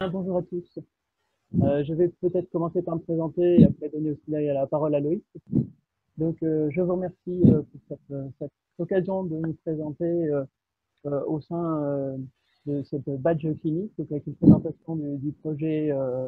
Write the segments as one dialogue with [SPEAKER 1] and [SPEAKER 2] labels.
[SPEAKER 1] Bonjour à tous. Je vais peut-être commencer par me présenter et après donner aussi la parole à Loïc. Donc, je vous remercie pour cette occasion de nous présenter au sein de cette badge clinique, donc avec une présentation du projet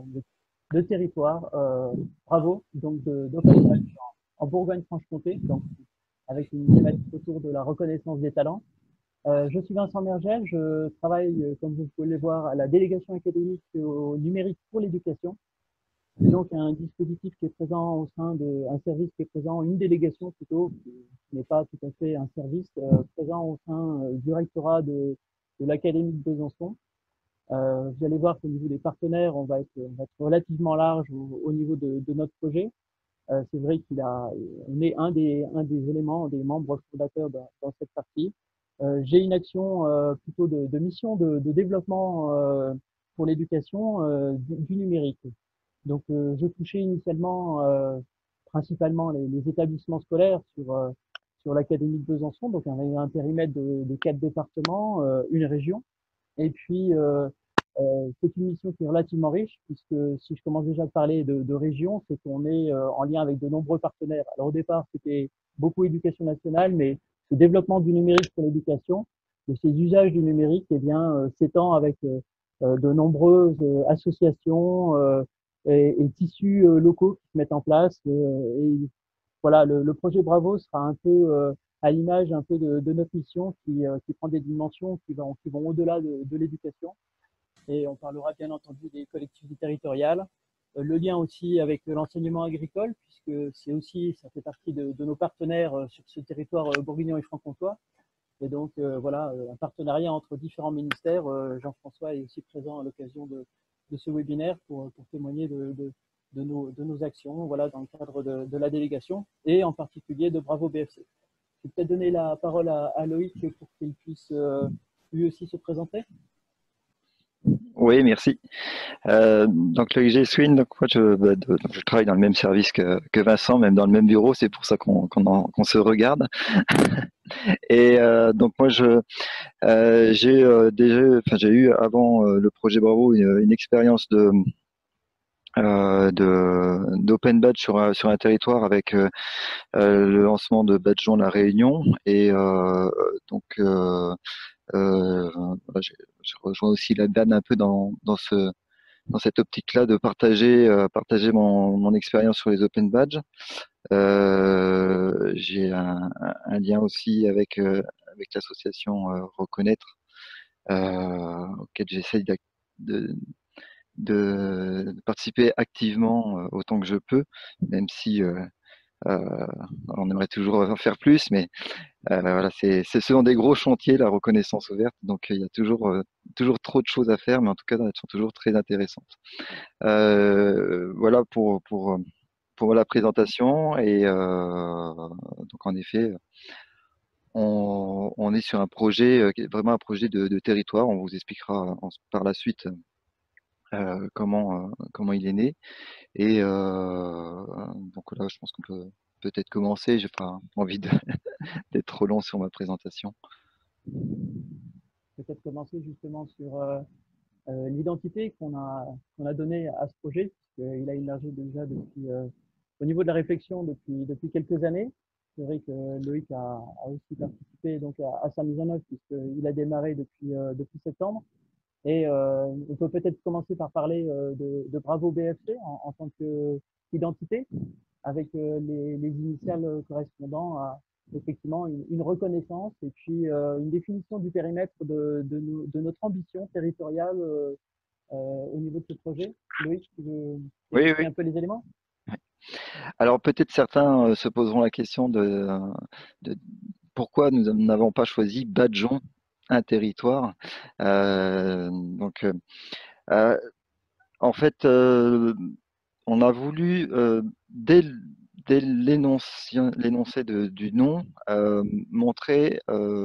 [SPEAKER 1] de territoire. Bravo, donc d'Open Badge en Bourgogne-Franche-Comté, donc avec une thématique autour de la reconnaissance des talents. Je suis Vincent Mergel, je travaille, comme vous pouvez le voir, à la délégation académique au numérique pour l'éducation. C'est donc un dispositif qui est présent au sein un service qui est présent, une délégation plutôt, qui n'est pas tout à fait un service, présent au sein du rectorat de l'Académie de Besançon. Vous allez voir qu'au niveau des partenaires, on va être relativement large au niveau de notre projet. C'est vrai on est un des éléments, des membres fondateurs dans cette partie. J'ai une action plutôt de mission de développement pour l'éducation du numérique. Donc, je touchais initialement principalement les établissements scolaires sur l'Académie de Besançon, donc un périmètre de 4 départements, une région. Et puis, c'est une mission qui est relativement riche, puisque si je commence déjà à parler de région, c'est qu'on est en lien avec de nombreux partenaires. Alors au départ, c'était beaucoup éducation nationale, mais ce développement du numérique pour l'éducation, de ces usages du numérique, eh bien, s'étend avec de nombreuses associations et tissus locaux qui se mettent en place. Et voilà, le projet Bravo sera un peu à l'image un peu de notre mission qui prend des dimensions qui vont au-delà de l'éducation. Et on parlera bien entendu des collectivités territoriales. Le lien aussi avec l'enseignement agricole, puisque ça fait partie de nos partenaires sur ce territoire bourguignon et franc-comtois. Et donc voilà, un partenariat entre différents ministères. Jean-François est aussi présent à l'occasion de ce webinaire pour témoigner de nos actions, voilà, dans le cadre de la délégation et en particulier de Bravo BFC. Je vais peut-être donner la parole à Loïc pour qu'il puisse lui aussi se présenter.
[SPEAKER 2] Oui, merci. Donc Loïc G. Swin, donc moi je travaille dans le même service que Vincent, même dans le même bureau, c'est pour ça qu'on se regarde. Et donc moi j'ai eu avant le projet Bravo une expérience d'open badge sur un territoire avec le lancement de Badgeon La Réunion et donc voilà, j'ai rejoint aussi la DAN un peu dans cette optique-là de partager mon expérience sur les open badges. J'ai un lien aussi avec l'association Reconnaître, auquel j'essaye de, de participer activement autant que je peux, même si on aimerait toujours en faire plus, mais voilà, ce sont des gros chantiers, la reconnaissance ouverte, donc il y a toujours trop de choses à faire, mais en tout cas, elles sont toujours très intéressantes. Voilà pour la présentation. Et donc, en effet, on est sur un projet, qui est vraiment un projet de territoire. On vous expliquera par la suite comment il est né. Et donc là, je pense qu'on peut peut-être commencer. J'ai pas envie d'être trop long sur ma présentation.
[SPEAKER 1] Peut-être commencer justement sur l'identité qu'on a donnée à ce projet, puisqu'il a émergé déjà au niveau de la réflexion depuis quelques années. C'est vrai que Loïc a aussi participé donc à sa mise en œuvre, puisqu'il a démarré depuis septembre. Et on peut peut-être commencer par parler de Bravo BFC en tant qu'identité, avec les initiales correspondant à effectivement une reconnaissance et puis une définition du périmètre de notre ambition territoriale au niveau de ce projet. Loïc, tu veux
[SPEAKER 2] Oui,
[SPEAKER 1] expliquer
[SPEAKER 2] oui.
[SPEAKER 1] un peu les éléments?
[SPEAKER 2] Alors peut-être certains se poseront la question de pourquoi nous n'avons pas choisi Badgeon, un territoire. Donc euh, en fait, on a voulu dès l'énoncé du nom montrer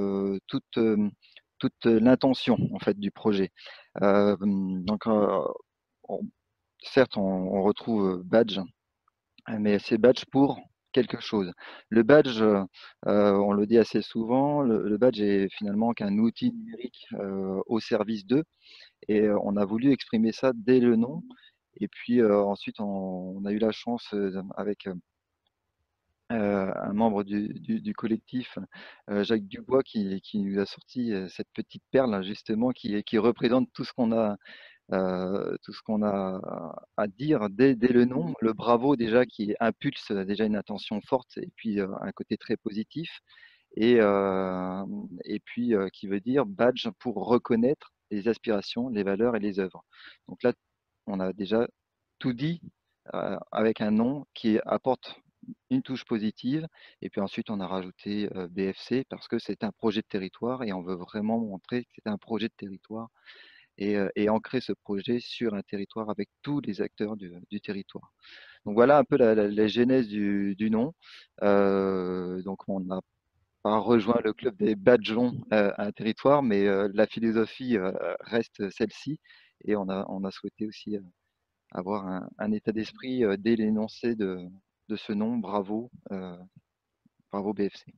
[SPEAKER 2] toute l'intention en fait du projet. Donc on- certes, on retrouve badge, mais c'est badge pour quelque chose. Le badge, on le dit assez souvent, le badge est finalement qu'un outil numérique au service d'eux. Et on a voulu exprimer ça dès le nom. Et puis ensuite, on a eu la chance avec un membre du collectif, Jacques Dubois, qui nous a sorti cette petite perle, hein, justement, qui représente tout ce qu'on a à dire dès le nom. Le bravo, déjà, qui impulse déjà une intention forte et puis un côté très positif. Et puis qui veut dire badge pour reconnaître les aspirations, les valeurs et les œuvres. Donc là, on a déjà tout dit avec un nom qui apporte une touche positive. Et puis ensuite, on a rajouté BFC parce que c'est un projet de territoire et on veut vraiment montrer que c'est un projet de territoire et ancrer ce projet sur un territoire avec tous les acteurs du territoire. Donc voilà un peu la genèse du nom. Donc on n'a pas rejoint le club des badgeons à un territoire, mais la philosophie reste celle-ci. Et on a souhaité aussi avoir un état d'esprit dès l'énoncé de ce nom. Bravo, bravo BFC.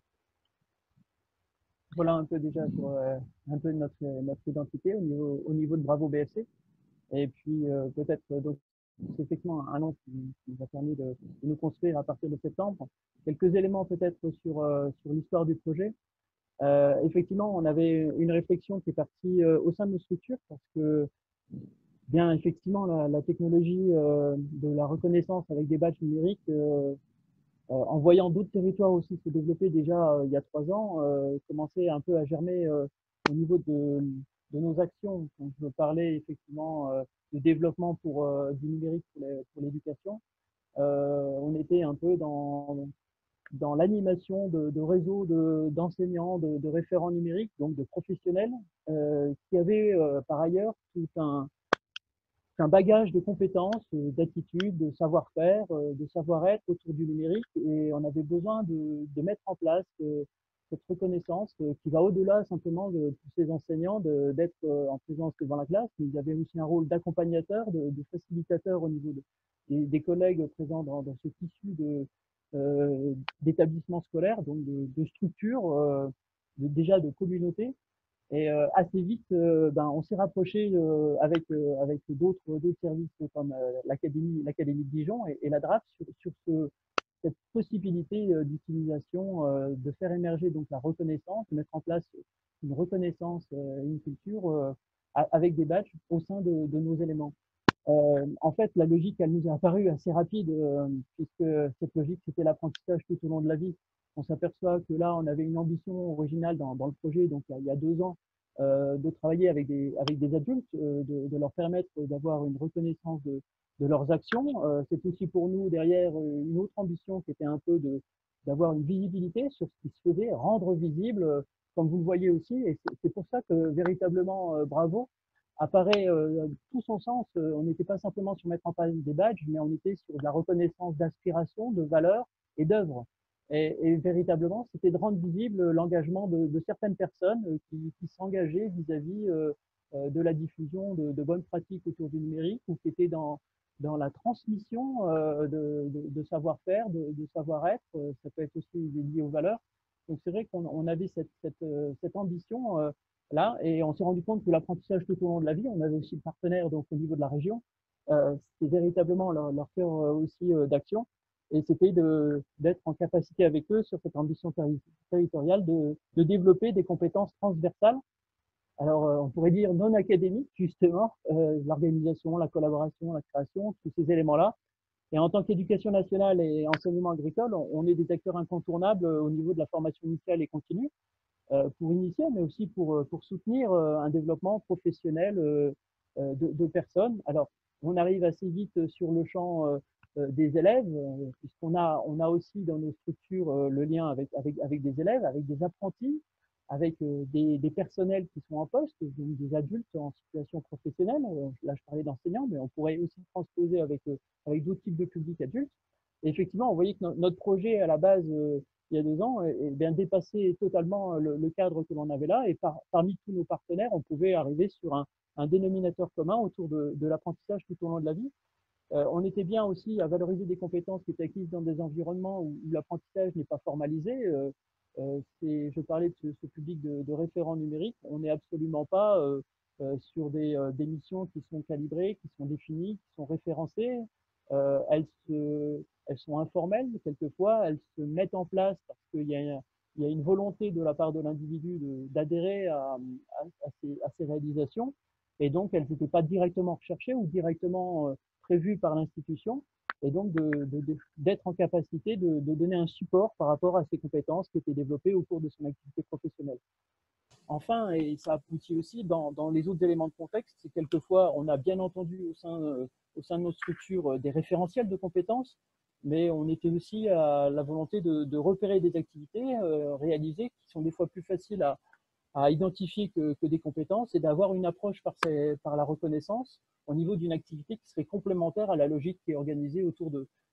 [SPEAKER 1] Voilà un peu déjà sur un peu notre identité au niveau de Bravo BFC. Et puis peut-être donc c'est effectivement un nom qui nous a permis de nous construire à partir de septembre. Quelques éléments peut-être sur l'histoire du projet. Effectivement, on avait une réflexion qui est partie au sein de nos structures parce que bien effectivement la technologie de la reconnaissance avec des badges numériques en voyant d'autres territoires aussi se développer déjà il y a 3 ans, commençait un peu à germer au niveau de nos actions. Donc, je parlais effectivement de développement du numérique pour l'éducation. On était un peu dans l'animation de réseaux d'enseignants, de référents numériques, donc de professionnels, qui avaient par ailleurs tout un bagage de compétences, d'attitudes, de savoir-faire, de savoir-être autour du numérique et on avait besoin de mettre en place cette reconnaissance qui va au-delà simplement de tous ces enseignants, d'être en présence devant la classe, mais ils avaient aussi un rôle d'accompagnateur, de facilitateur au niveau des collègues présents dans ce tissu d'établissements scolaires, donc de structures, déjà de communautés et assez vite, on s'est rapproché avec d'autres services comme l'académie de Dijon et la DRAF sur cette possibilité d'utilisation, de faire émerger donc la reconnaissance, de mettre en place une reconnaissance et une culture avec des badges au sein de nos éléments. En fait, la logique, elle nous est apparue assez rapide, puisque cette logique, c'était l'apprentissage tout au long de la vie. On s'aperçoit que là, on avait une ambition originale dans le projet, donc il y a 2 ans, de travailler avec des adultes, de leur permettre d'avoir une reconnaissance de leurs actions. C'est aussi pour nous derrière une autre ambition qui était un peu d'avoir une visibilité sur ce qui se faisait, rendre visible, comme vous le voyez aussi, et c'est pour ça que véritablement Bravo apparaît tout son sens. On n'était pas simplement sur mettre en place des badges, mais on était sur de la reconnaissance d'aspiration, de valeurs et d'œuvres. Et véritablement, c'était de rendre visible l'engagement de certaines personnes qui s'engageaient vis-à-vis de la diffusion de bonnes pratiques autour du numérique ou qui étaient dans la transmission de savoir-faire, de savoir-être. Ça peut être aussi lié aux valeurs. Donc c'est vrai qu'on avait cette ambition là, et on s'est rendu compte que l'apprentissage tout au long de la vie, on avait aussi le partenaire donc au niveau de la région, c'était véritablement leur cœur aussi d'action, et c'était d'être en capacité avec eux sur cette ambition territoriale de développer des compétences transversales. Alors, on pourrait dire non académiques, justement, l'organisation, la collaboration, la création, tous ces éléments-là. Et en tant qu'éducation nationale et enseignement agricole, on est des acteurs incontournables au niveau de la formation initiale et continue pour initier, mais aussi pour soutenir un développement professionnel de personnes. Alors, on arrive assez vite sur le champ des élèves, puisqu'on a aussi dans nos structures le lien avec des élèves, avec des apprentis, avec des personnels qui sont en poste, donc des adultes en situation professionnelle. Là, je parlais d'enseignants, mais on pourrait aussi transposer avec d'autres types de publics adultes. Et effectivement, on voyait que notre projet à la base, il y a 2 ans, bien dépassé totalement le cadre que l'on avait là. Et parmi tous nos partenaires, on pouvait arriver sur un dénominateur commun autour de l'apprentissage tout au long de la vie. On était bien aussi à valoriser des compétences qui étaient acquises dans des environnements où l'apprentissage n'est pas formalisé. Je parlais de ce public de référents numériques. On n'est absolument pas sur des missions qui sont calibrées, qui sont définies, qui sont référencées. Elles sont informelles quelquefois, elles se mettent en place parce qu'il y a une volonté de la part de l'individu d'adhérer à ces réalisations, et donc elles n'étaient pas directement recherchées ou directement prévues par l'institution, et donc d'être en capacité de donner un support par rapport à ces compétences qui étaient développées au cours de son activité professionnelle. Enfin, et ça aboutit aussi dans les autres éléments de contexte, c'est quelquefois, on a bien entendu au sein de nos structures des référentiels de compétences, mais on était aussi à la volonté de repérer des activités réalisées qui sont des fois plus faciles à identifier que des compétences, et d'avoir une approche par la reconnaissance au niveau d'une activité qui serait complémentaire à la logique qui est organisée autour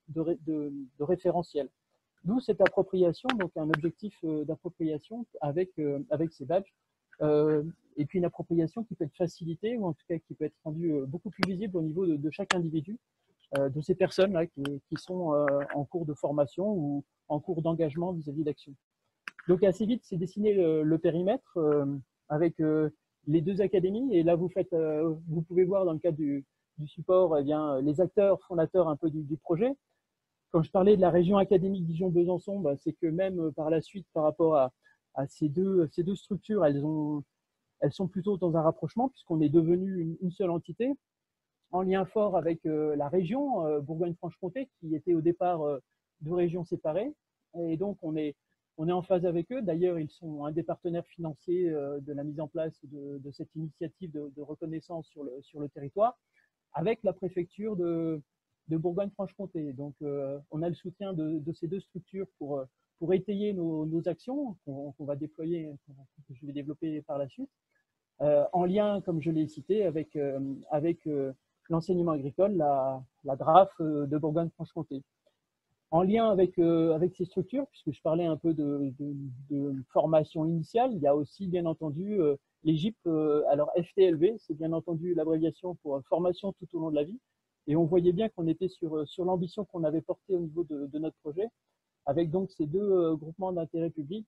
[SPEAKER 1] de référentiels. D'où cette appropriation, donc un objectif d'appropriation avec ces badges, et puis une appropriation qui peut être facilitée, ou en tout cas qui peut être rendue beaucoup plus visible au niveau de chaque individu, de ces personnes-là qui sont en cours de formation ou en cours d'engagement vis-à-vis d'actions. Donc assez vite, c'est dessiné le périmètre avec les deux académies, et là vous pouvez voir dans le cadre du support, eh bien, les acteurs fondateurs un peu du projet. Quand je parlais de la région académique Dijon-Besançon, bah, c'est que même par la suite, par rapport à ces deux structures, elles sont plutôt dans un rapprochement, puisqu'on est devenu une seule entité, en lien fort avec la région Bourgogne-Franche-Comté, qui était au départ deux régions séparées. Et donc, on est en phase avec eux. D'ailleurs, ils sont un des partenaires financiers de la mise en place de cette initiative de reconnaissance sur le territoire, avec la préfecture de Bourgogne-Franche-Comté. Donc, on a le soutien de ces deux structures pour étayer nos actions qu'on va déployer, que je vais développer par la suite, en lien, comme je l'ai cité, avec l'enseignement agricole, la DRAF de Bourgogne-Franche-Comté. En lien avec ces structures, puisque je parlais un peu de formation initiale, il y a aussi bien entendu les GIP, alors FTLV, c'est bien entendu l'abréviation pour formation tout au long de la vie. Et on voyait bien qu'on était sur l'ambition qu'on avait portée au niveau de notre projet, avec donc ces deux groupements d'intérêt public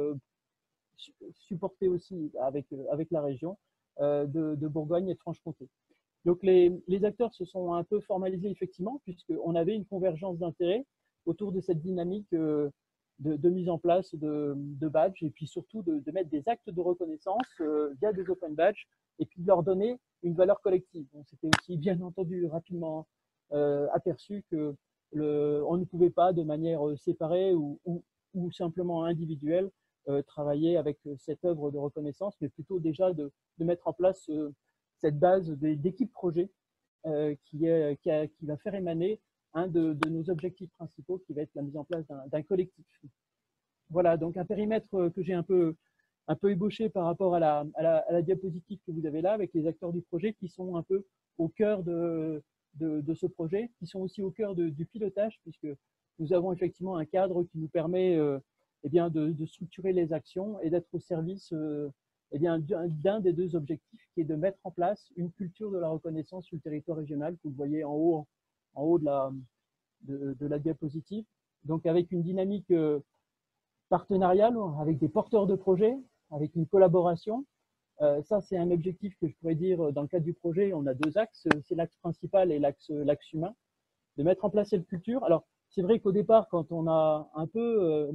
[SPEAKER 1] supportés aussi avec la région de Bourgogne et de Franche-Comté. Donc les acteurs se sont un peu formalisés effectivement, puisqu'on avait une convergence d'intérêts autour de cette dynamique de mise en place de badges, et puis surtout de mettre des actes de reconnaissance via des open badges, et puis de leur donner une valeur collective. C'était aussi bien entendu rapidement aperçu que on ne pouvait pas de manière séparée ou simplement individuelle travailler avec cette œuvre de reconnaissance, mais plutôt déjà de mettre en place cette base d'équipe projet qui va faire émaner un de nos objectifs principaux, qui va être la mise en place d'un collectif. Voilà, donc un périmètre que j'ai un peu ébauché par rapport à la diapositive que vous avez là, avec les acteurs du projet qui sont un peu au cœur de ce projet, qui sont aussi au cœur du pilotage, puisque nous avons effectivement un cadre qui nous permet eh bien, de structurer les actions et d'être au service eh bien, d'un des deux objectifs, qui est de mettre en place une culture de la reconnaissance sur le territoire régional, que vous voyez en haut de la diapositive. Donc avec une dynamique partenariale, avec des porteurs de projets, avec une collaboration. Ça, c'est un objectif que je pourrais dire dans le cadre du projet. On a deux axes, c'est l'axe principal et l'axe humain, de mettre en place cette culture. Alors, c'est vrai qu'au départ, quand on a un peu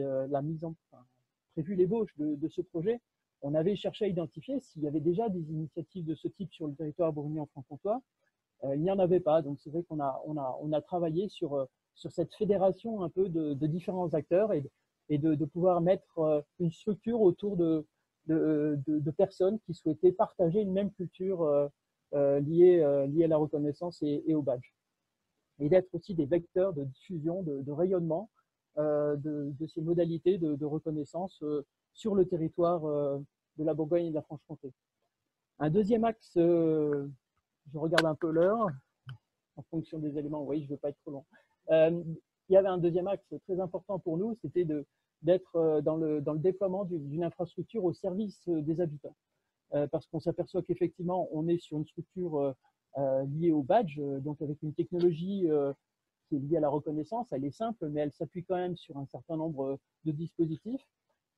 [SPEAKER 1] prévu l'ébauche de ce projet, on avait cherché à identifier s'il y avait déjà des initiatives de ce type sur le territoire bourguignon-franc-comtois. Il n'y en avait pas, donc c'est vrai qu'on a travaillé sur cette fédération un peu de différents acteurs, et de pouvoir mettre une structure autour de personnes qui souhaitaient partager une même culture liée à la reconnaissance et au badge. Et d'être aussi des vecteurs de diffusion, de rayonnement de ces modalités de reconnaissance sur le territoire de la Bourgogne et de la Franche-Comté. Un deuxième axe, je regarde un peu l'heure, en fonction des éléments, oui, je ne veux pas être trop long. Il y avait un deuxième axe très important pour nous, c'était d'être dans le déploiement d'une infrastructure au service des habitants. Parce qu'on s'aperçoit qu'effectivement, on est sur une structure liée au badge, donc avec une technologie qui est liée à la reconnaissance. Elle est simple, mais elle s'appuie quand même sur un certain nombre de dispositifs.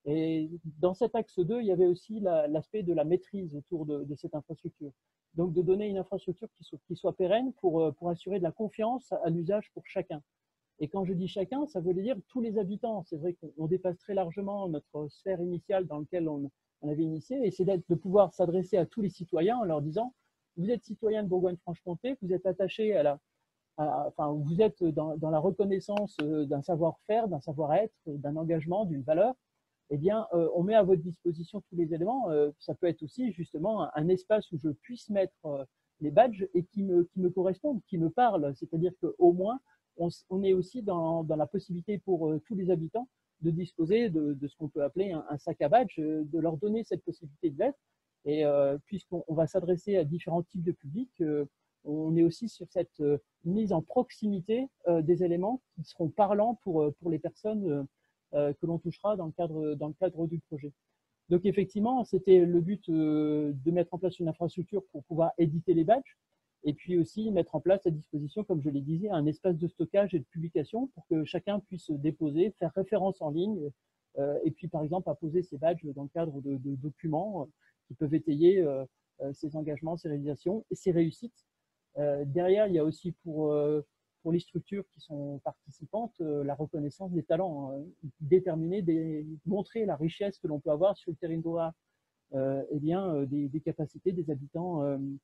[SPEAKER 1] Et dans cet axe 2, il y avait aussi l'aspect de la maîtrise autour de cette infrastructure. Donc de donner une infrastructure qui soit pérenne pour assurer de la confiance à l'usage pour chacun. Et quand je dis chacun, ça veut dire tous les habitants. C'est vrai qu'on dépasse très largement notre sphère initiale dans laquelle on avait initié, et c'est de pouvoir s'adresser à tous les citoyens en leur disant, vous êtes citoyen de Bourgogne-Franche-Comté, vous êtes attaché enfin, vous êtes dans la reconnaissance d'un savoir-faire, d'un savoir-être, d'un engagement, d'une valeur, eh bien, on met à votre disposition tous les éléments. Ça peut être aussi justement un espace où je puisse mettre les badges et qui me correspondent, qui me parlent. C'est-à-dire qu'au moins, on est aussi dans la possibilité pour tous les habitants de disposer de ce qu'on peut appeler un sac à badge, de leur donner cette possibilité de l'être. Et puisqu'on va s'adresser à différents types de publics, on est aussi sur cette mise en proximité des éléments qui seront parlants pour les personnes que l'on touchera dans le cadre du projet. Donc effectivement, c'était le but de mettre en place une infrastructure pour pouvoir éditer les badges et puis aussi mettre en place à disposition, comme je l'ai dit, un espace de stockage et de publication pour que chacun puisse déposer, faire référence en ligne et puis par exemple apposer ses badges dans le cadre de documents qui peuvent étayer ses engagements, ses réalisations et ses réussites. Derrière, il y a aussi pour les structures qui sont participantes, la reconnaissance des talents, déterminer, montrer la richesse que l'on peut avoir sur le territoire, eh bien, des capacités des habitants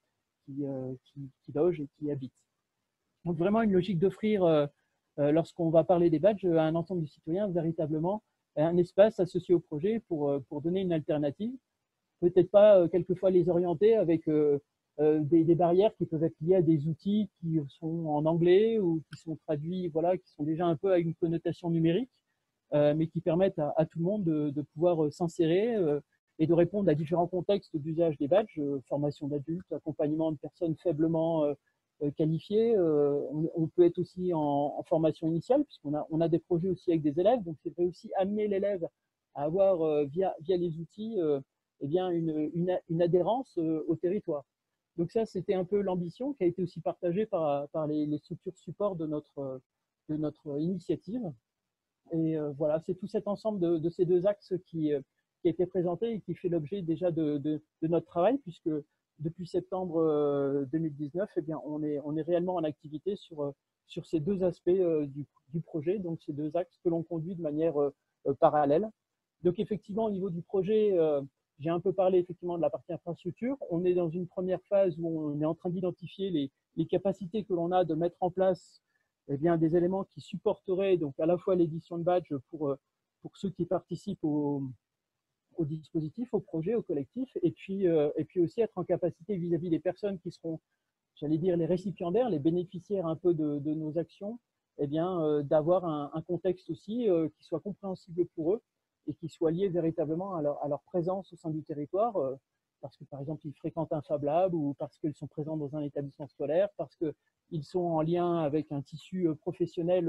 [SPEAKER 1] qui logent et qui habitent. Donc vraiment une logique d'offrir, lorsqu'on va parler des badges, à un ensemble de citoyens, véritablement un espace associé au projet pour donner une alternative. Peut-être pas quelquefois les orienter avec des barrières qui peuvent être liées à des outils qui sont en anglais ou qui sont traduits, voilà, qui sont déjà un peu à une connotation numérique, mais qui permettent à tout le monde de pouvoir s'insérer et de répondre à différents contextes d'usage des badges, formation d'adultes, accompagnement de personnes faiblement qualifiées. On peut être aussi en formation initiale, puisqu'on a des projets aussi avec des élèves, donc c'est vrai aussi amener l'élève à avoir via les outils eh bien une adhérence au territoire. Donc ça, c'était un peu l'ambition qui a été aussi partagée par les structures support de notre initiative. Et voilà, c'est tout cet ensemble de ces deux axes qui a été présenté et qui fait l'objet déjà de notre travail, puisque depuis septembre 2019, eh bien, on est réellement en activité sur ces deux aspects du projet, donc ces deux axes que l'on conduit de manière parallèle. Donc effectivement, au niveau du projet, j'ai un peu parlé effectivement de la partie infrastructure. On est dans une première phase où on est en train d'identifier les capacités que l'on a de mettre en place eh bien, des éléments qui supporteraient donc à la fois l'édition de badge pour ceux qui participent au dispositif, au projet, au collectif, et puis aussi être en capacité vis-à-vis des personnes qui seront, j'allais dire, les récipiendaires, les bénéficiaires un peu de nos actions, eh bien, d'avoir un contexte aussi qui soit compréhensible pour eux et qui soit lié véritablement à leur présence au sein du territoire, parce que par exemple ils fréquentent un Fab Lab ou parce qu'ils sont présents dans un établissement scolaire, parce qu'ils sont en lien avec un tissu professionnel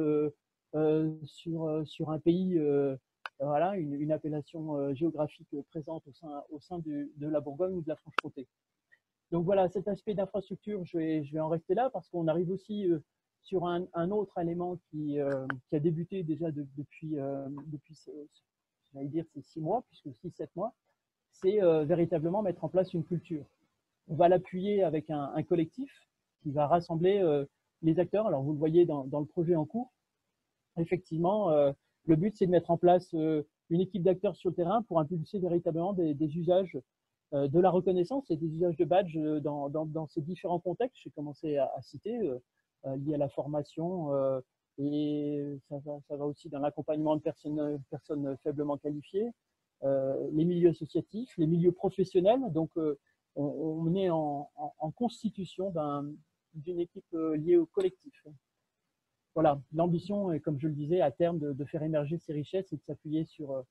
[SPEAKER 1] sur un pays, voilà, une appellation géographique présente au sein de la Bourgogne ou de la Franche-Comté. Donc voilà, cet aspect d'infrastructure, je vais en rester là parce qu'on arrive aussi sur un autre élément qui a débuté déjà depuis j'allais dire, c'est 6 mois, puisque 6-7 mois, c'est véritablement mettre en place une culture. On va l'appuyer avec un collectif qui va rassembler les acteurs. Alors vous le voyez dans le projet en cours. Effectivement, le but c'est de mettre en place une équipe d'acteurs sur le terrain pour impulser véritablement des usages de la reconnaissance et des usages de badges dans ces différents contextes. J'ai commencé à citer, liés à la formation, et ça va aussi dans l'accompagnement de personnes faiblement qualifiées, les milieux associatifs, les milieux professionnels. Donc, on est en constitution d'une équipe liée au collectif. Voilà, l'ambition est, comme je le disais, à terme de faire émerger ces richesses et de s'appuyer sur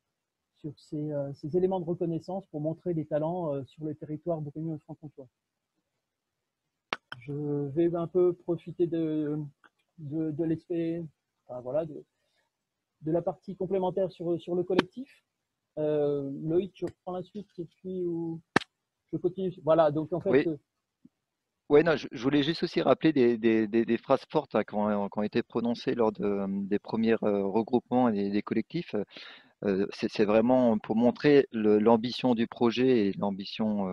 [SPEAKER 1] ces éléments de reconnaissance pour montrer les talents sur le territoire bourguignon-franc-comtois. Je vais un peu profiter de l'aspect, enfin, voilà, de la partie complémentaire sur le collectif. Loïc, je reprends la suite et puis je continue. Voilà, donc en fait.
[SPEAKER 2] Oui. Ouais, non, je voulais juste aussi rappeler des phrases fortes qui ont été prononcées lors des premiers regroupements et des collectifs. c'est vraiment pour montrer l'ambition du projet et l'ambition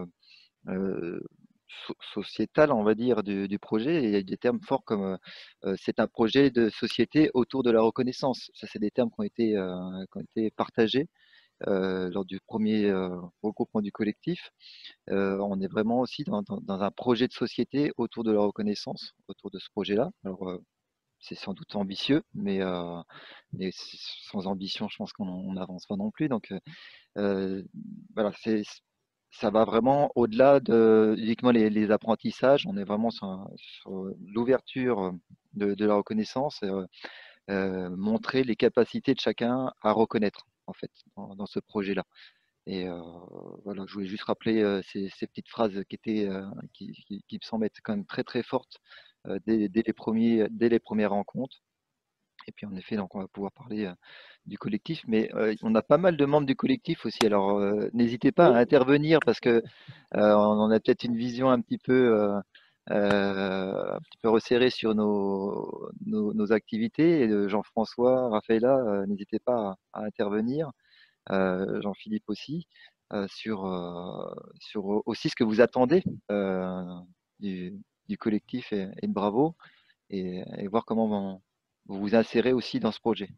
[SPEAKER 2] sociétale, on va dire, du projet. Et il y a des termes forts comme c'est un projet de société autour de la reconnaissance. Ça, c'est des termes qui ont été partagés lors du premier regroupement du collectif. On est vraiment aussi dans un projet de société autour de la reconnaissance, autour de ce projet-là. Alors, c'est sans doute ambitieux, mais sans ambition, je pense qu'on n'avance pas non plus. Donc, voilà, ça va vraiment au-delà de uniquement les apprentissages. On est vraiment sur l'ouverture de la reconnaissance, montrer les capacités de chacun à reconnaître, en fait, dans ce projet-là. Et voilà, je voulais juste rappeler ces petites phrases qui me semblent être quand même très très fortes dès les premières rencontres. Et puis en effet, donc on va pouvoir parler du collectif, mais on a pas mal de membres du collectif aussi. Alors n'hésitez pas à
[SPEAKER 1] Oui,
[SPEAKER 2] intervenir parce que on a peut-être une vision un petit peu resserrée sur nos activités. Et, Jean-François, Raphaëlla, n'hésitez pas à intervenir. Jean-Philippe aussi, sur aussi ce que vous attendez du, du collectif et de Bravo et voir comment vous vous insérez aussi dans ce projet.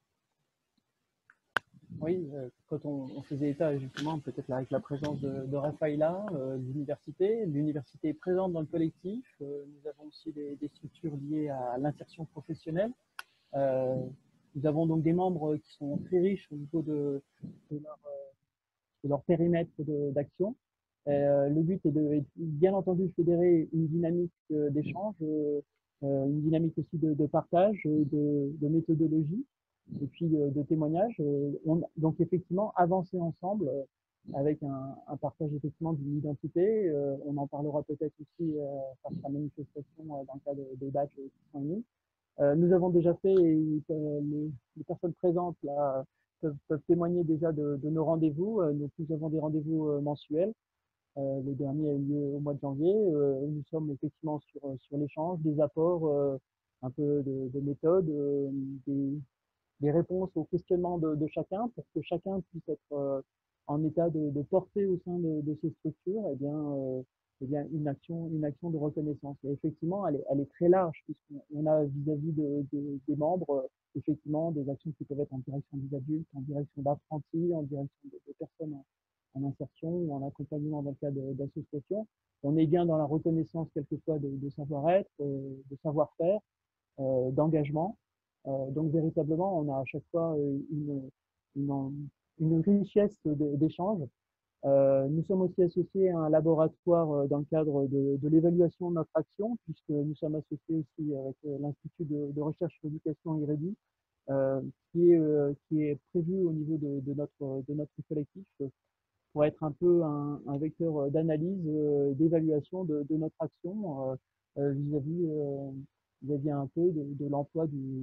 [SPEAKER 1] oui, quand on faisait état justement, peut-être là, avec la présence de Rafaïla, l'université est présente dans le collectif. Nous avons aussi des structures liées à l'insertion professionnelle. Euh, Nous avons donc des membres qui sont très riches au niveau de leur, de leur périmètre d'action. Le but est bien entendu fédérer une dynamique d'échange, une dynamique aussi de partage, de méthodologie et puis de témoignage. Donc effectivement, avancer ensemble avec un partage effectivement d'une identité. On en parlera peut-être aussi par sa manifestation dans le cadre des badges qui sont émis. Nous avons déjà fait, et les personnes présentes là peuvent témoigner déjà de nos rendez-vous. Donc nous avons des rendez-vous mensuels. Le dernier a eu lieu au mois de janvier. Nous sommes effectivement sur l'échange, des apports, un peu de méthode, des, des réponses aux questionnements de chacun pour que chacun puisse être en état de porter au sein de ces structures eh bien une action de reconnaissance. Et effectivement, elle est très large puisqu'on a vis-à-vis des membres effectivement des actions qui peuvent être en direction des adultes, en direction d'apprentis, en direction de personnes en insertion ou en accompagnement dans le cadre d'associations. On est bien dans la reconnaissance quelquefois de savoir-être, de savoir-faire, d'engagement. Donc véritablement, on a à chaque fois une, une richesse d'échanges. Nous sommes aussi associés à un laboratoire dans le cadre de l'évaluation de notre action, puisque nous sommes associés aussi avec l'Institut de recherche sur l'éducation IREDI, euh, qui est prévu au niveau de notre collectif pour être un peu un vecteur d'analyse, d'évaluation de notre action vis-à-vis vis-à-vis un peu de l'emploi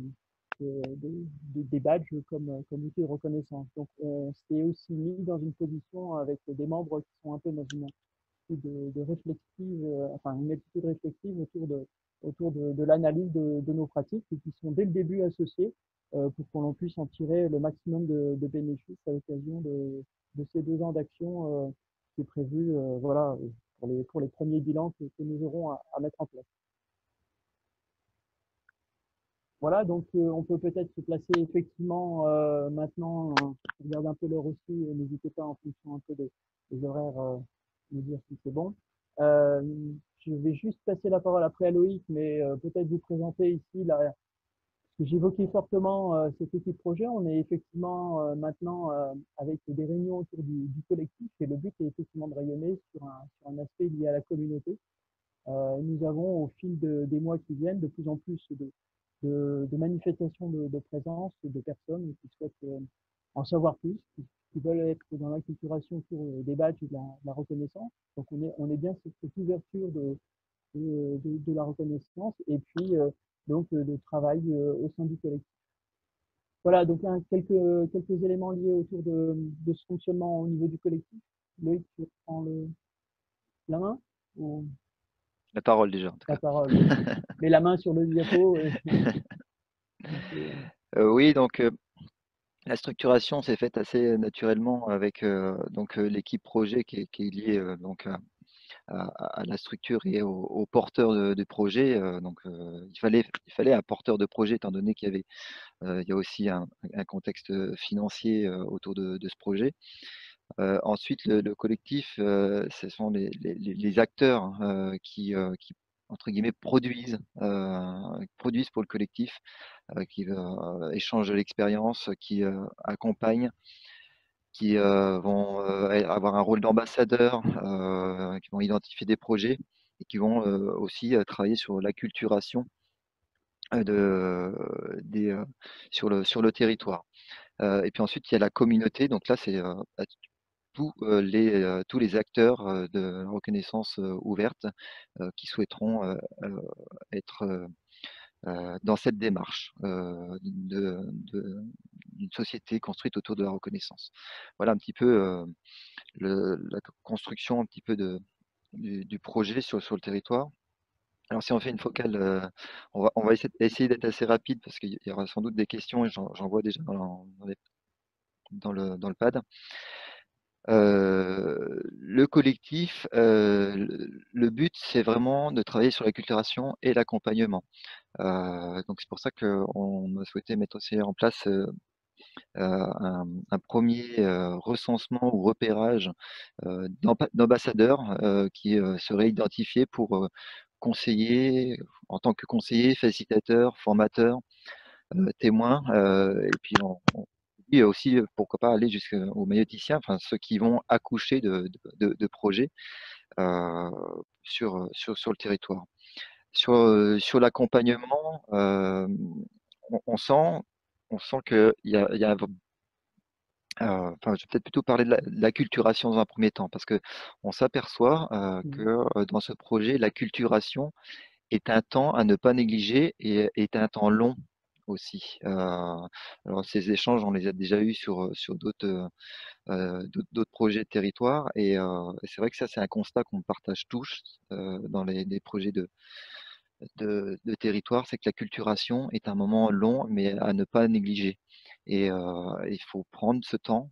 [SPEAKER 1] des badges comme outil de reconnaissance. Donc on s'est aussi mis dans une position avec des membres qui sont un peu dans une attitude de réflexive, enfin une attitude réflexive autour de l'analyse de nos pratiques et qui sont dès le début associés pour qu'on puisse en tirer le maximum de bénéfices à l'occasion de ces 2 ans d'action qui est prévu voilà, pour les premiers bilans que nous aurons à mettre en place. Voilà, donc on peut peut-être se placer effectivement maintenant, je regarde un peu l'heure aussi, n'hésitez pas en fonction un peu des horaires, me dire si c'est bon. Euh, je vais juste passer la parole après à Loïc, mais peut-être vous présenter ici ce que j'évoquais fortement cette équipe projet. On est effectivement maintenant avec des réunions autour du collectif et le but est effectivement de rayonner sur un aspect lié à la communauté. Nous avons au fil des mois qui viennent de plus en plus de manifestations de présence de personnes qui souhaitent en savoir plus, qui veulent être dans l'acculturation sur des badges et de la reconnaissance. Donc on est bien sur cette ouverture de la reconnaissance et puis donc de travail au sein du collectif. Voilà, donc là, quelques éléments liés autour de ce fonctionnement au niveau du collectif. Loïc, tu prends la main ou
[SPEAKER 2] La parole déjà, en tout
[SPEAKER 1] la
[SPEAKER 2] cas.
[SPEAKER 1] parole, oui. Mets la main sur le diapo.
[SPEAKER 2] Oui, donc La structuration s'est faite assez naturellement avec donc l'équipe projet qui est liée donc à la structure et aux porteurs de projet. Donc il fallait un porteur de projet étant donné qu'il y avait il y a aussi un contexte financier autour de ce projet. Ensuite, le collectif, ce sont les acteurs qui, entre guillemets, produisent pour le collectif, qui échangent de l'expérience, qui accompagnent, qui vont avoir un rôle d'ambassadeur, qui vont identifier des projets et qui vont aussi travailler sur l'acculturation des, sur le territoire. Et puis ensuite, il y a la communauté. Donc là, c'est tous les acteurs de la reconnaissance ouverte qui souhaiteront être dans cette démarche d'une société construite autour de la reconnaissance. Voilà un petit peu la construction un petit peu du projet sur le territoire. Alors si on fait une focale, on va essayer d'être assez rapide parce qu'il y aura sans doute des questions et j'en vois déjà dans le pad. Le collectif, le but, c'est vraiment de travailler sur l'acculturation et l'accompagnement. Donc c'est pour ça qu'on a souhaité mettre aussi en place un premier recensement ou repérage d'ambassadeurs qui seraient identifiés pour conseiller, en tant que conseiller, facilitateur, formateur, témoin, et puis dit aussi, pourquoi pas aller jusqu'aux maïeuticiens, enfin ceux qui vont accoucher de projets sur le territoire. Sur l'accompagnement, on sent qu'il y a enfin, je vais peut-être plutôt parler de l'acculturation dans un premier temps, parce que on s'aperçoit que
[SPEAKER 1] Mhm.
[SPEAKER 2] dans ce projet, l'acculturation est un temps à ne pas négliger et est un temps long aussi. Alors ces échanges, on les a déjà eus sur d'autres projets de territoire et c'est vrai que ça, c'est un constat qu'on partage tous dans les projets de territoire, c'est que l'acculturation est un moment long, mais à ne pas négliger. Et il faut prendre ce temps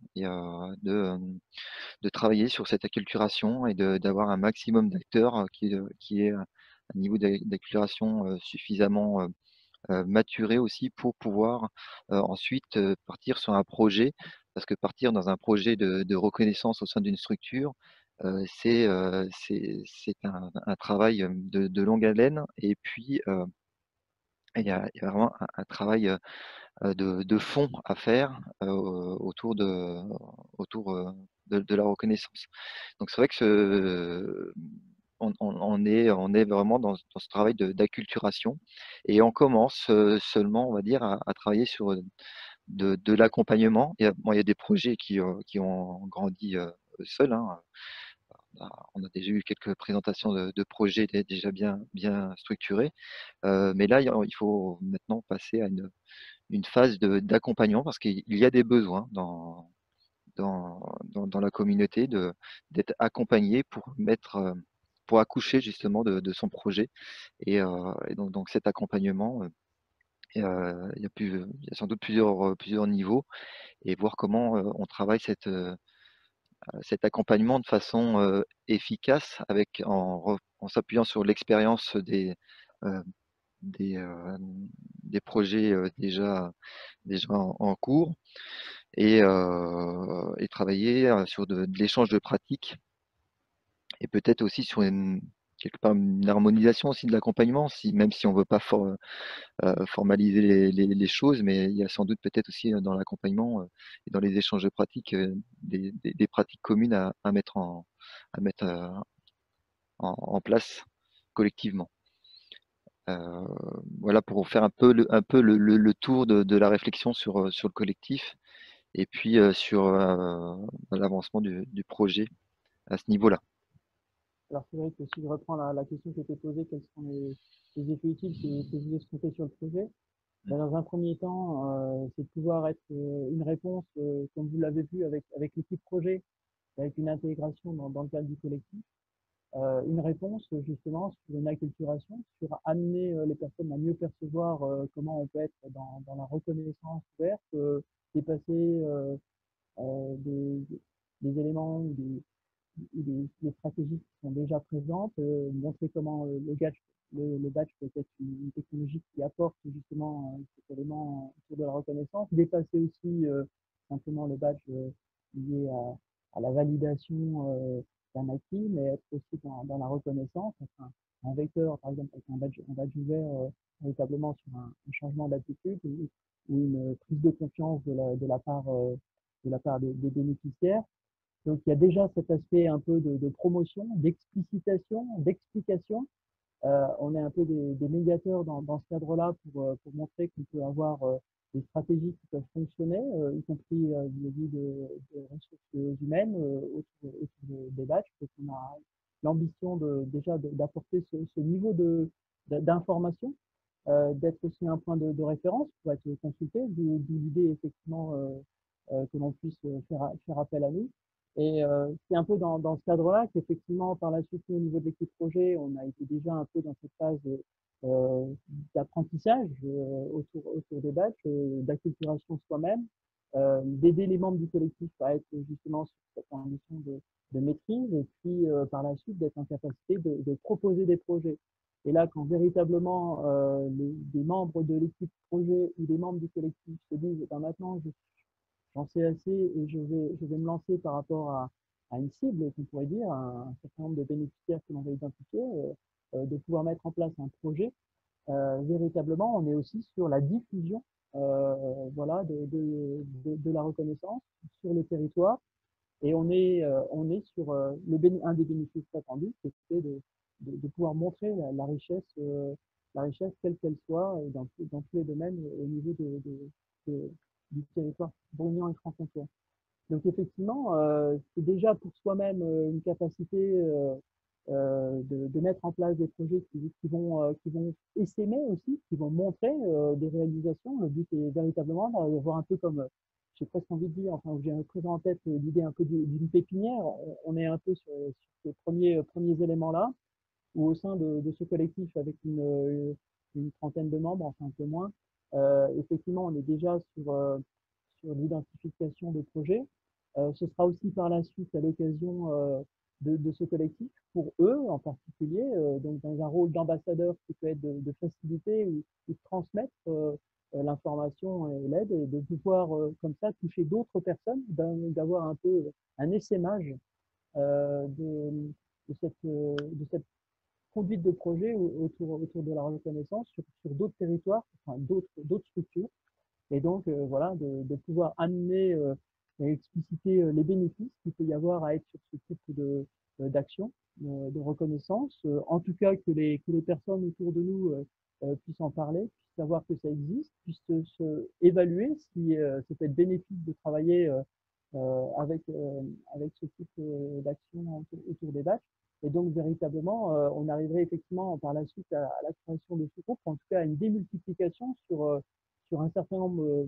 [SPEAKER 2] de travailler sur cette acculturation et d'avoir un maximum d'acteurs qui aient un niveau d'acculturation suffisamment maturé aussi pour pouvoir ensuite partir sur un projet. Parce que partir dans un projet de reconnaissance au sein d'une structure, c'est un travail de longue haleine. Et puis, il y a vraiment un travail de fond à faire autour de la reconnaissance. Donc c'est vrai que on est vraiment dans ce travail d'acculturation et on commence seulement, on va dire, à travailler sur de l'accompagnement. Il y a des projets qui ont grandi seuls, hein. On a déjà eu quelques présentations de projets déjà bien structurés. Mais là, il faut maintenant passer à une phase d'accompagnement parce qu'il y a des besoins dans la communauté d'être accompagné pour accoucher justement de son projet. Et donc cet accompagnement, il y a sans doute plusieurs niveaux et voir comment on travaille cet accompagnement de façon efficace en s'appuyant sur l'expérience euh, des, euh, des projets déjà en cours et travailler sur de l'échange de pratiques et peut-être aussi sur quelque part une harmonisation aussi de l'accompagnement, même si on ne veut pas formaliser les choses, mais il y a sans doute peut-être aussi dans l'accompagnement et dans les échanges de pratiques des pratiques communes à mettre en place collectivement. Euh, voilà pour faire un peu le tour de la réflexion sur le collectif et puis sur l'avancement du projet à ce niveau-là.
[SPEAKER 1] Alors c'est vrai que si je reprends la question qui était posée, quels sont les effets utiles que vous escomptez sur le projet? Ben, dans un premier temps, c'est de pouvoir être une réponse, comme vous l'avez vu avec l'équipe projet, avec une intégration dans le cadre du collectif. une réponse justement sur une acculturation, sur amener les personnes à mieux percevoir comment on peut être dans la reconnaissance ouverte, dépasser des, des éléments ou des stratégies qui sont déjà présentes, montrer comment le badge peut être une technologie qui apporte justement cet élément autour de la reconnaissance, dépasser aussi simplement le badge lié à la validation d'un acquis, mais être aussi dans la reconnaissance, être un vecteur, par exemple, avec un badge ouvert véritablement sur un changement d'attitude ou une prise de confiance de la part des bénéficiaires. Donc il y a déjà cet aspect un peu de promotion, d'explicitation, d'explication. On est un peu des médiateurs dans ce cadre-là pour montrer qu'on peut avoir des stratégies qui peuvent fonctionner, y compris vis-à-vis de ressources humaines autour des badges, parce qu'on a l'ambition déjà d'apporter ce niveau d'information, d'être aussi un point de référence pour être consulté, d'où l'idée effectivement que l'on puisse faire appel à nous. Et c'est un peu dans ce cadre-là qu'effectivement, par la suite, au niveau de l'équipe projet, on a été déjà un peu dans cette phase euh, d'apprentissage autour des badges, d'acculturation soi-même, d'aider les membres du collectif à être justement sur cette ambition de maîtrise, et puis par la suite d'être en capacité de proposer des projets. Et là, quand véritablement des membres de l'équipe projet ou des membres du collectif se disent, eh ben maintenant, j'en sais assez et je vais me lancer par rapport à une cible, qu'on pourrait dire, un certain nombre de bénéficiaires que l'on va identifier, de pouvoir mettre en place un projet. Véritablement, on est aussi sur la diffusion voilà, de la reconnaissance sur le territoire et on est sur un des bénéfices attendus, c'est de pouvoir montrer la richesse telle qu'elle soit dans tous les domaines au niveau de, du territoire brugnon et franc-comtois. Donc effectivement, c'est déjà pour soi-même une capacité de mettre en place des projets qui vont essaimer aussi, qui vont montrer des réalisations. Le but est véritablement d'avoir un peu comme, j'ai presque envie de dire, enfin j'ai présent en tête l'idée un peu d'une pépinière. On est un peu sur ces premiers éléments-là, ou au sein de ce collectif avec une trentaine de membres, enfin un peu moins. Effectivement, on est déjà sur l'identification de projets. Ce sera aussi par la suite à l'occasion de ce collectif, pour eux en particulier, donc dans un rôle d'ambassadeur qui peut être de faciliter ou de transmettre l'information et l'aide, et de pouvoir comme ça toucher d'autres personnes, d'avoir un peu un essaimage de cette conduite de projet autour de la reconnaissance sur d'autres territoires, enfin, d'autres structures. Et donc, voilà, de pouvoir amener et expliciter les bénéfices qu'il peut y avoir à être sur ce type d'action, de reconnaissance. En tout cas, que les personnes autour de nous puissent en parler, puissent savoir que ça existe, puissent évaluer si c'est peut être bénéfique de travailler avec ce type d'action autour des batchs. Et donc, véritablement, on arriverait effectivement par la suite à la création de ce groupe, en tout cas à une démultiplication sur un certain nombre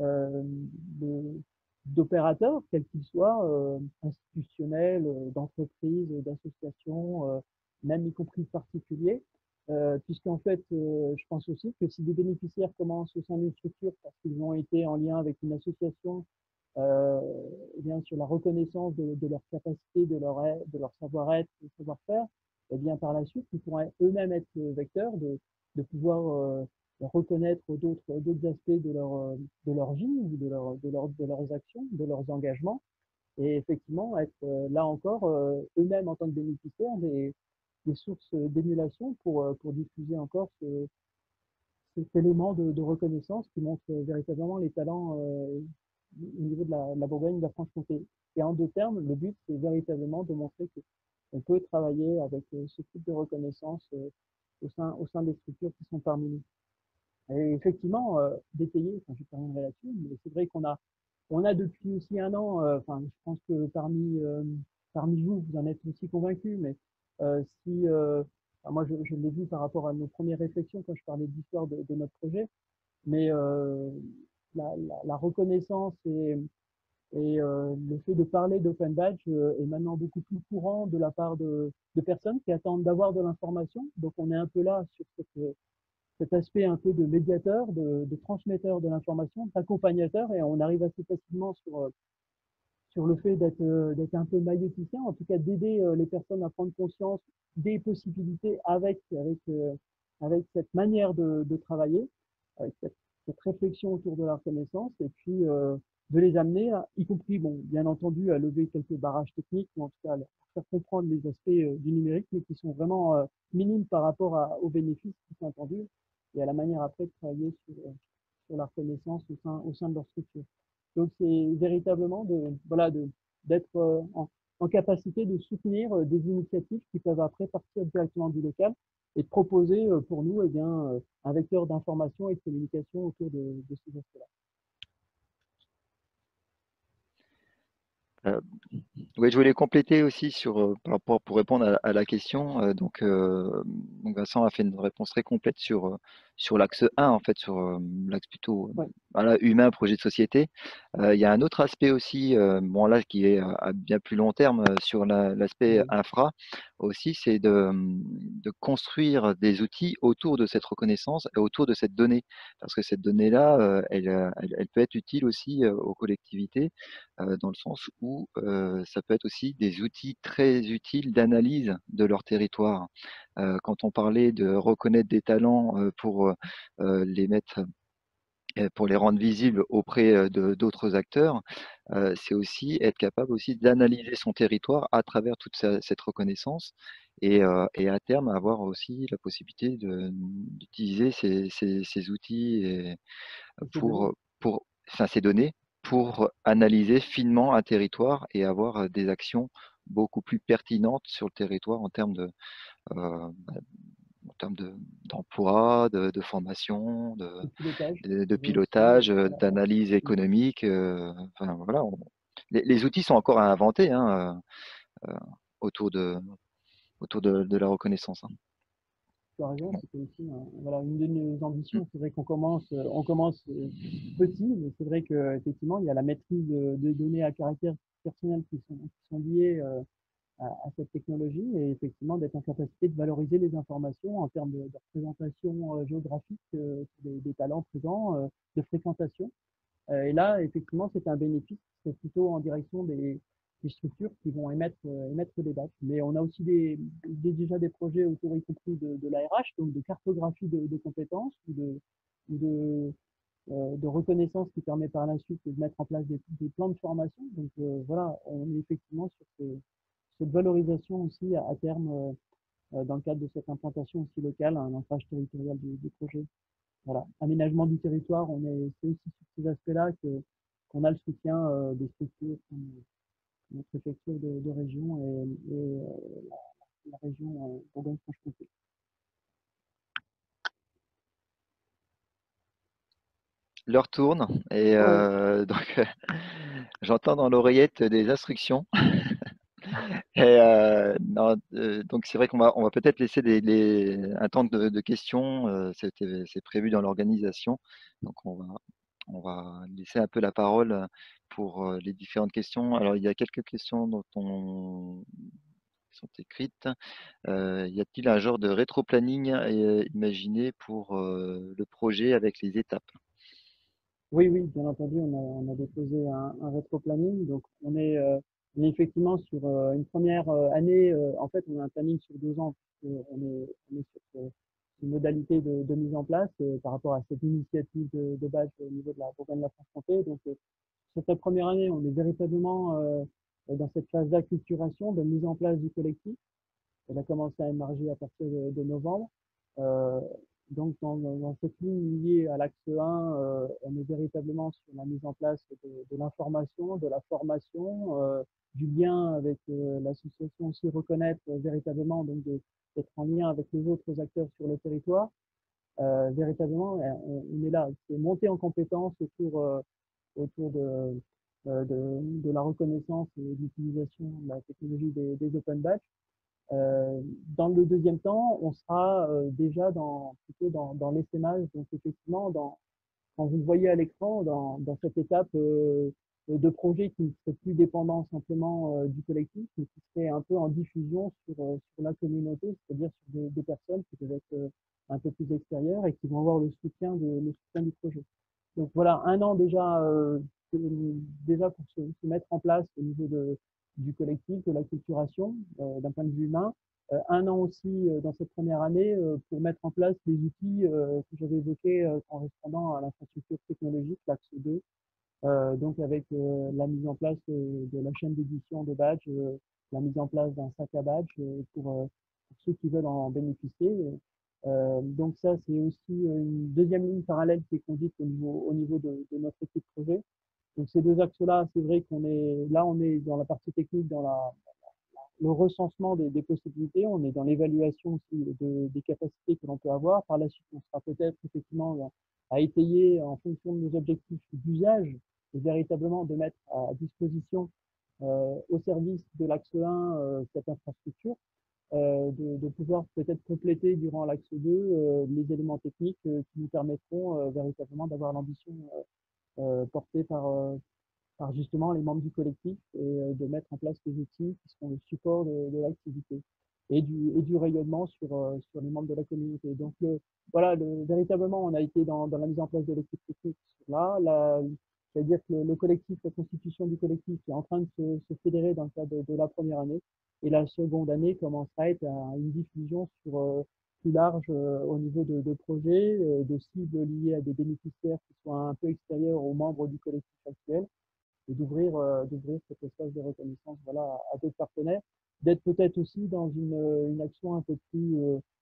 [SPEAKER 1] d'opérateurs, quels qu'ils soient, institutionnels, d'entreprises, d'associations, même y compris particuliers, puisqu'en fait, je pense aussi que si des bénéficiaires commencent au sein d'une structure parce qu'ils ont été en lien avec une association, euh, eh bien, sur la reconnaissance de leur capacité, de leur savoir-être, de savoir-faire, et bien par la suite, ils pourraient eux-mêmes être vecteurs de pouvoir reconnaître d'autres aspects de leur vie, de leurs actions, de leurs engagements, et effectivement être là encore eux-mêmes en tant que bénéficiaires des sources d'émulation pour diffuser encore cet élément de reconnaissance qui montre véritablement les talents au niveau de la Bourgogne, de la Franche-Comté. Et en deux termes, le but, c'est véritablement de montrer qu'on peut travailler avec ce type de reconnaissance au sein des structures qui sont parmi nous. Et effectivement, d'étayer, enfin, je terminerai là-dessus, mais c'est vrai on a depuis aussi un an, enfin, je pense que parmi vous, vous en êtes aussi convaincus, mais si, enfin, moi, je l'ai vu par rapport à nos premières réflexions quand je parlais de l'histoire de notre projet, mais la reconnaissance Et le fait de parler d'open badge est maintenant beaucoup plus courant de la part de personnes qui attendent d'avoir de l'information. Donc on est un peu là sur cet aspect un peu de médiateur, de transmetteur de l'information, d'accompagnateur, et on arrive assez facilement sur le fait d'être un peu maïeuticien, en tout cas d'aider les personnes à prendre conscience des possibilités avec cette manière de travailler, avec cette réflexion autour de la reconnaissance, et puis de les amener, y compris, bon, bien entendu, à lever quelques barrages techniques, ou en tout cas à leur faire comprendre les aspects du numérique, mais qui sont vraiment minimes par rapport aux bénéfices qui sont attendus, et à la manière après de travailler sur la reconnaissance au sein de leur structure. Donc c'est véritablement voilà, d'être en capacité de soutenir des initiatives qui peuvent après partir directement du local et de proposer pour nous, eh bien, un vecteur d'information et de communication autour de ces aspects-là.
[SPEAKER 2] Oui, je voulais compléter aussi par rapport pour répondre à la question. Donc Vincent a fait une réponse très complète sur l'axe 1, en fait, sur l'axe plutôt
[SPEAKER 1] Ouais.
[SPEAKER 2] voilà, humain, projet de société. Il y a un autre aspect aussi, bon là, qui est à bien plus long terme sur l'aspect
[SPEAKER 1] Oui,
[SPEAKER 2] infra aussi, c'est de construire des outils autour de cette reconnaissance et autour de cette donnée. Parce que cette donnée-là, elle peut être utile aussi aux collectivités dans le sens où ça peut être aussi des outils très utiles d'analyse de leur territoire. Quand on parlait de reconnaître des talents les mettre, pour les rendre visibles auprès d'autres acteurs, c'est aussi être capable aussi d'analyser son territoire à travers toute cette reconnaissance et à terme avoir aussi la possibilité d'utiliser ces outils
[SPEAKER 1] c'est donné.
[SPEAKER 2] enfin, ces données pour analyser finement un territoire et avoir des actions beaucoup plus pertinentes sur le territoire bah, en termes d'emploi, de formation,
[SPEAKER 1] Le pilotage,
[SPEAKER 2] de
[SPEAKER 1] je veux aussi,
[SPEAKER 2] pilotage,
[SPEAKER 1] voilà.
[SPEAKER 2] d'analyse économique. Enfin, voilà, les outils sont encore à inventer hein, euh, autour de la reconnaissance. Hein.
[SPEAKER 1] Tu as raison,
[SPEAKER 2] Bon.
[SPEAKER 1] c'était aussi voilà, une de nos ambitions. C'est vrai on commence petit, mais c'est vrai qu'effectivement, il y a la maîtrise des données à caractère personnel qui sont liées à cette technologie et effectivement d'être en capacité de valoriser les informations en termes de représentation géographique des talents présents, de fréquentation. Et là, effectivement, c'est un bénéfice, c'est plutôt en direction des structures qui vont émettre des badges. Mais on a aussi déjà des projets autour, y compris de l'ARH, donc de cartographie de compétences ou de reconnaissance qui permet par la suite de mettre en place des plans de formation. Donc voilà, on est effectivement sur cette valorisation aussi à terme dans le cadre de cette implantation aussi locale, un ancrage territorial du projet. Voilà. Aménagement du territoire, c'est aussi sur ces aspects-là qu'on a le soutien des structures comme notre préfecture de région et la région Bourgogne-Franche-Comté.
[SPEAKER 2] L'heure tourne et
[SPEAKER 1] Ouais,
[SPEAKER 2] donc j'entends dans l'oreillette des instructions. Et non, donc c'est vrai qu'on va peut-être laisser un temps de questions. C'est prévu dans l'organisation. Donc on va laisser un peu la parole pour les différentes questions. Alors il y a quelques questions qui sont écrites. Y a-t-il un genre de rétro-planning imaginé pour le projet avec les étapes?
[SPEAKER 1] oui, oui, bien entendu, on a déposé un rétro-planning. Donc, on est effectivement sur une première année. En fait, on a un planning sur 2 ans. On est sur une modalité de mise en place par rapport à cette initiative de base au niveau de la Bourgogne-la-Franche-Comté. Donc, sur cette première année, on est véritablement dans cette phase d'acculturation, de mise en place du collectif. Elle a commencé à émerger à partir de novembre. Euh, donc, dans cette ligne liée à l'axe 1, on est véritablement sur la mise en place de l'information, de la formation, du lien avec l'association aussi reconnaître véritablement, donc d'être en lien avec les autres acteurs sur le territoire. Véritablement, on est là. C'est monter en compétence autour de la reconnaissance et de l'utilisation de la technologie des open badges. Dans le deuxième temps, on sera déjà plutôt dans l'essaimage. Donc effectivement, quand vous le voyez à l'écran, dans cette étape de projets qui ne seraient plus dépendants simplement du collectif, mais qui seraient un peu en diffusion sur la communauté, c'est-à-dire sur des personnes qui peuvent être un peu plus extérieures et qui vont avoir le soutien du projet. Donc voilà, un an déjà, déjà pour se mettre en place au niveau du collectif, de la culturation, d'un point de vue humain. Un an aussi dans cette première année pour mettre en place les outils que j'avais évoqués en répondant à l'infrastructure technologique, l'axe 2, donc avec la mise en place de la chaîne d'édition de badges, la mise en place d'un sac à badges pour ceux qui veulent en bénéficier. Donc ça, c'est aussi une deuxième ligne parallèle qui est conduite au niveau de notre équipe projet. Donc ces deux axes-là, c'est vrai qu'on est là, on est dans la partie technique, dans le recensement des possibilités, on est dans l'évaluation aussi des capacités que l'on peut avoir. Par la suite, on sera peut-être effectivement à étayer en fonction de nos objectifs d'usage et véritablement de mettre à disposition au service de l'axe 1 cette infrastructure, de pouvoir peut-être compléter durant l'axe 2 les éléments techniques qui nous permettront véritablement d'avoir l'ambition portée par justement les membres du collectif et de mettre en place des outils qui seront le support de l'activité et du rayonnement sur les membres de la communauté. Donc voilà, véritablement, on a été dans la mise en place de l'équipe technique là. C'est-à-dire que le collectif, la constitution du collectif est en train de se fédérer dans le cadre de la première année. Et la seconde année commencera à être une diffusion sur plus large au niveau de projets, de cibles liées à des bénéficiaires qui soient un peu extérieurs aux membres du collectif actuel et d'ouvrir cet espace de reconnaissance voilà, à d'autres partenaires, d'être peut-être aussi dans une action un peu plus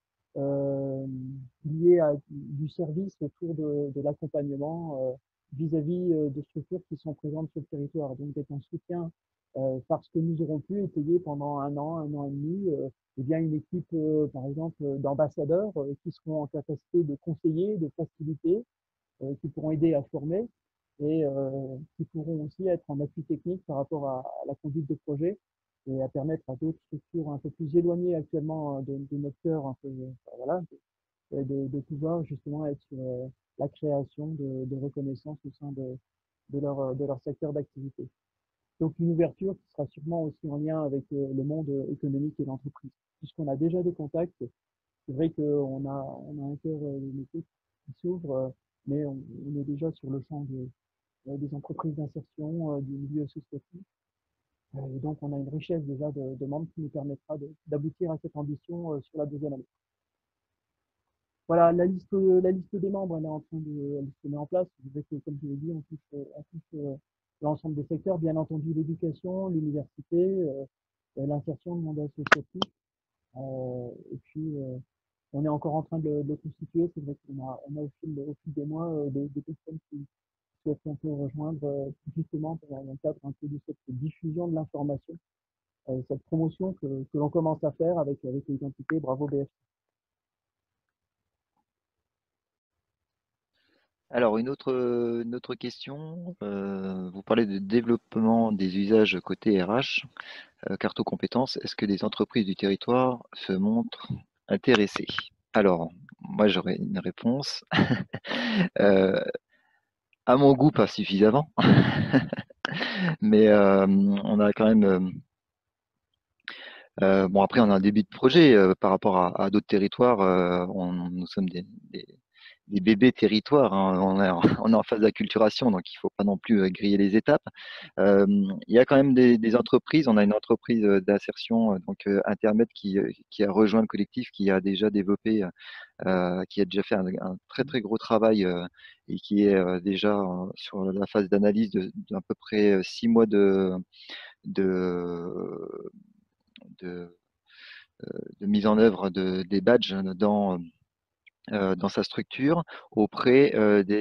[SPEAKER 1] euh, liée à du service autour de l'accompagnement vis-à-vis de structures qui sont présentes sur le territoire. Donc d'être en soutien parce que nous aurons pu étayer pendant un an et demi, eh bien une équipe, par exemple, d'ambassadeurs qui seront en capacité de conseiller, de faciliter, qui pourront aider à former et qui pourront aussi être en appui technique par rapport à la conduite de projet et à permettre à d'autres structures un peu plus éloignées actuellement de notre cœur, un peu, voilà, de pouvoir justement être sur la création de reconnaissance au sein de leur secteur d'activité. Donc une ouverture qui sera sûrement aussi en lien avec le monde économique et l'entreprise. Puisqu'on a déjà des contacts, c'est vrai on a un cœur de métier qui s'ouvre, mais on est déjà sur le champ des entreprises d'insertion, du milieu associatif. Et donc, on a une richesse déjà de membres qui nous permettra d'aboutir à cette ambition sur la deuxième année. Voilà, la liste des membres, elle est en train elle se met en place. Je dirais que, comme je l'ai dit, on touche l'ensemble des secteurs, bien entendu l'éducation, l'université, l'insertion de monde associatif. Et puis, on est encore en train de le constituer. C'est vrai on a au fil des mois des personnes qui souhaitent un peu rejoindre justement dans le cadre un peu de cette diffusion de l'information, cette promotion que l'on commence à faire avec l'identité Bravo BF.
[SPEAKER 2] Alors, une autre question. Vous parlez de développement des usages côté RH, carte aux compétences. Est-ce que des entreprises du territoire se montrent intéressées? Alors, moi, j'aurais une réponse. Euh, à mon goût, pas suffisamment. Mais on a quand même. Bon, après, on a un début de projet par rapport à d'autres territoires. Nous sommes des bébés territoires, hein. On est en phase d'acculturation, donc il faut pas non plus griller les étapes. Il y a quand même des entreprises. On a une entreprise d'insertion donc Intermed qui a rejoint le collectif, qui a déjà développé, qui a déjà fait un très très gros travail et qui est déjà sur la phase d'analyse d'à peu près 6 mois de, de, de mise en œuvre des badges dans sa structure auprès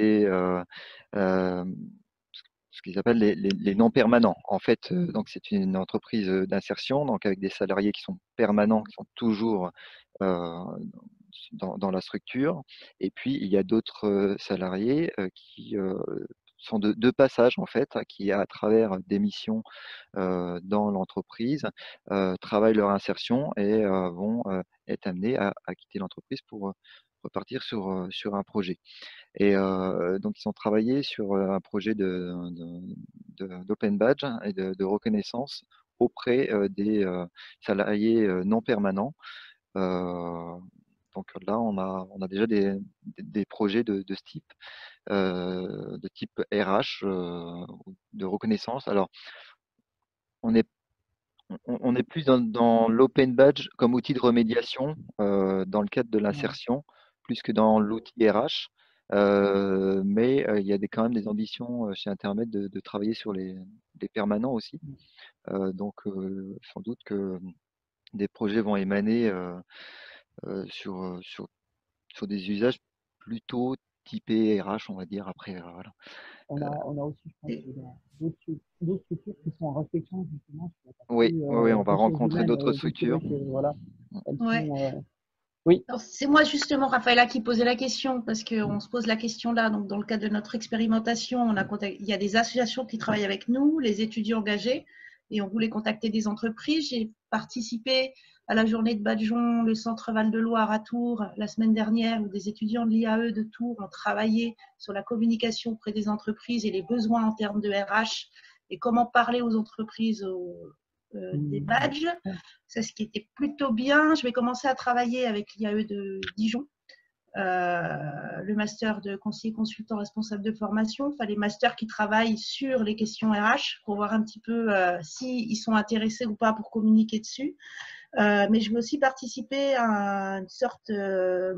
[SPEAKER 2] euh, ce qu'ils appellent les non permanents. En fait, donc c'est une entreprise d'insertion, donc avec des salariés qui sont permanents, qui sont toujours euh, dans la structure. Et puis il y a d'autres salariés qui sont de passage en fait, qui à travers des missions dans l'entreprise travaillent leur insertion et vont être amenés à quitter l'entreprise pour repartir sur un projet. Et donc, ils ont travaillé sur un projet d'open badge et de reconnaissance auprès des salariés non permanents. Donc là, on a déjà des projets de ce type, de type RH, de reconnaissance. Alors, on est on est plus dans l'open badge comme outil de remédiation dans le cadre de l'insertion, plus que dans l'outil RH. Mais il y a quand même des ambitions chez Intermed de travailler sur les permanents aussi. Donc, sans doute que des projets vont émaner sur des usages plutôt typés RH, on va dire. Après, voilà.
[SPEAKER 1] On a aussi, je pense, d'autres structures qui sont en réflexion justement sur la
[SPEAKER 2] Oui,
[SPEAKER 1] partie
[SPEAKER 2] oui, on va
[SPEAKER 1] ressources
[SPEAKER 2] rencontrer
[SPEAKER 1] humaines.
[SPEAKER 2] d'autres
[SPEAKER 1] Donc c'est vrai
[SPEAKER 2] structures.
[SPEAKER 1] que voilà, elles
[SPEAKER 3] Ouais.
[SPEAKER 1] sont. Oui.
[SPEAKER 3] C'est moi justement, Raphaëlla, qui posait la question, parce qu'on se pose la question là. Donc, dans le cadre de notre expérimentation, il y a des associations qui travaillent avec nous, les étudiants engagés, et on voulait contacter des entreprises. J'ai participé à la journée de Badjon, le centre Val-de-Loire à Tours, la semaine dernière, où des étudiants de l'IAE de Tours ont travaillé sur la communication auprès des entreprises et les besoins en termes de RH et comment parler aux entreprises des badges. C'est ce qui était plutôt bien. Je vais commencer à travailler avec l'IAE de Dijon, le master de conseiller consultant responsable de formation. Enfin, les masters qui travaillent sur les questions RH pour voir un petit peu s'ils sont intéressés ou pas pour communiquer dessus. Mais je vais aussi participer à une sorte, ce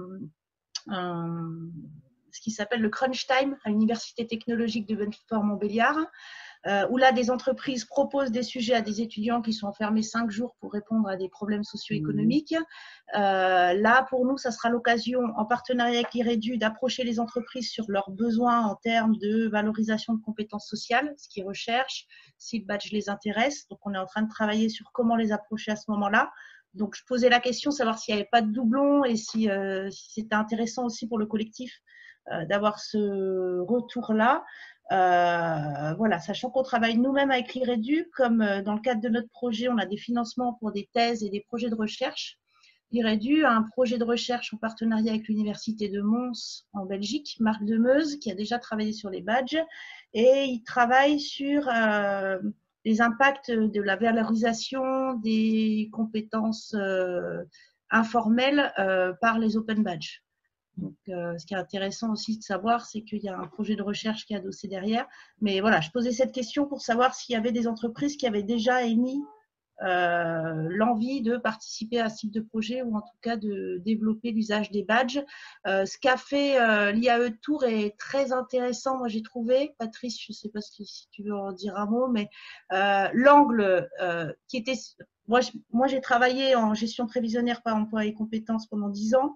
[SPEAKER 3] qui s'appelle le Crunch Time à l'Université technologique de Belfort-Montbéliard, où là, des entreprises proposent des sujets à des étudiants qui sont enfermés 5 jours pour répondre à des problèmes socio-économiques. Là, pour nous, ça sera l'occasion, en partenariat avec l'IREDU, d'approcher les entreprises sur leurs besoins en termes de valorisation de compétences sociales, ce qu'ils recherchent, si le badge les intéresse. Donc, on est en train de travailler sur comment les approcher à ce moment-là. Donc, je posais la question, savoir s'il n'y avait pas de doublons et si c'était intéressant aussi pour le collectif d'avoir ce retour-là. Voilà, sachant qu'on travaille nous-mêmes avec l'IREDU, comme dans le cadre de notre projet, on a des financements pour des thèses et des projets de recherche. L'IREDU a un projet de recherche en partenariat avec l'Université de Mons en Belgique, Marc Demeuse, qui a déjà travaillé sur les badges, et il travaille sur les impacts de la valorisation des compétences informelles par les open badges. Donc, ce qui est intéressant aussi de savoir, c'est qu'il y a un projet de recherche qui est adossé derrière. Mais voilà, je posais cette question pour savoir s'il y avait des entreprises qui avaient déjà émis l'envie de participer à ce type de projet ou en tout cas de développer l'usage des badges. Ce qu'a fait l'IAE de Tours est très intéressant, moi j'ai trouvé. Patrice, je ne sais pas si tu veux en dire un mot, mais l'angle qui était… Moi, j'ai travaillé en gestion prévisionnaire par emploi et compétences pendant 10 ans.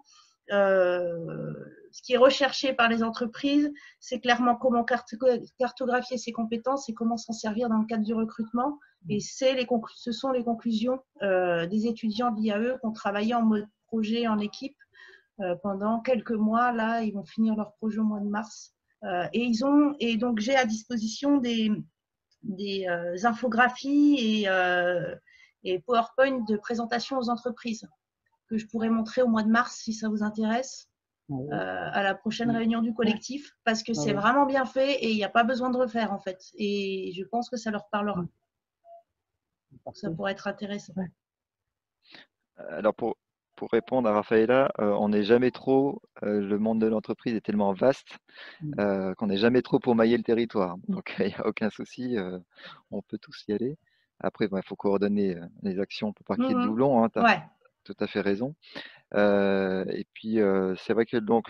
[SPEAKER 3] Ce qui est recherché par les entreprises, c'est clairement comment cartographier ses compétences et comment s'en servir dans le cadre du recrutement. Et ce sont les conclusions des étudiants de l'IAE qui ont travaillé en mode projet en équipe pendant quelques mois. Là, ils vont finir leur projet au mois de mars. Et donc, j'ai à disposition des infographies et PowerPoint de présentation aux entreprises que je pourrais montrer au mois de mars si ça vous intéresse, à la prochaine réunion du collectif, parce que c'est vraiment bien fait et il n'y a pas besoin de refaire en fait. Et je pense que ça leur parlera. Ça pourrait être intéressant.
[SPEAKER 2] Alors pour répondre à Raphaëlla, on n'est jamais trop, le monde de l'entreprise est tellement vaste qu'on n'est jamais trop pour mailler le territoire. Donc il n'y a aucun souci, on peut tous y aller. Après, il faut coordonner les actions pour pas qu'il y ait de doublons, hein, tu as tout à fait raison. Et puis c'est vrai que donc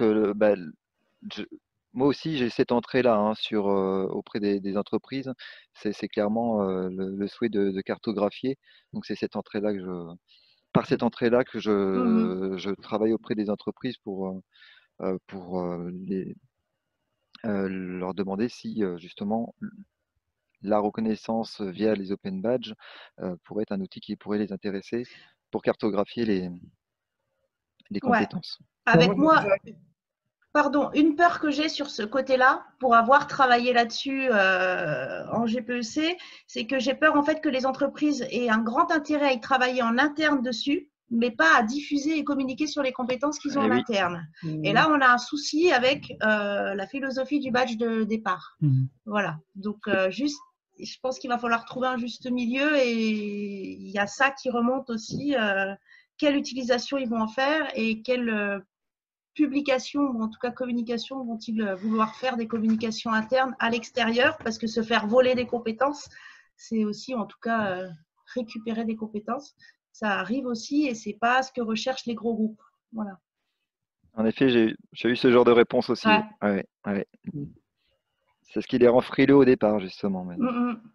[SPEAKER 2] moi aussi j'ai cette entrée-là hein, auprès des entreprises. C'est clairement le souhait de cartographier. Donc c'est cette entrée-là par cette entrée-là que je travaille auprès des entreprises pour leur demander si justement la reconnaissance via les open badges pourrait être un outil qui pourrait les intéresser pour cartographier les compétences.
[SPEAKER 3] Avec moi, pardon, une peur que j'ai sur ce côté-là, pour avoir travaillé là-dessus en GPEC, c'est que j'ai peur en fait que les entreprises aient un grand intérêt à y travailler en interne dessus, mais pas à diffuser et communiquer sur les compétences qu'ils ont en interne. Et là, on a un souci avec la philosophie du badge de départ. Voilà. Donc, juste je pense qu'il va falloir trouver un juste milieu et il y a ça qui remonte aussi. Quelle utilisation ils vont en faire et quelle publication ou en tout cas communication vont-ils vouloir faire des communications internes à l'extérieur, parce que se faire voler des compétences, c'est aussi en tout cas récupérer des compétences. Ça arrive aussi et c'est pas ce que recherchent les gros groupes. Voilà.
[SPEAKER 2] En effet, j'ai eu ce genre de réponse aussi.
[SPEAKER 3] Ouais.
[SPEAKER 2] Ouais, ouais.
[SPEAKER 1] Mm.
[SPEAKER 2] C'est ce qui les rend frileux au départ, justement. Mais...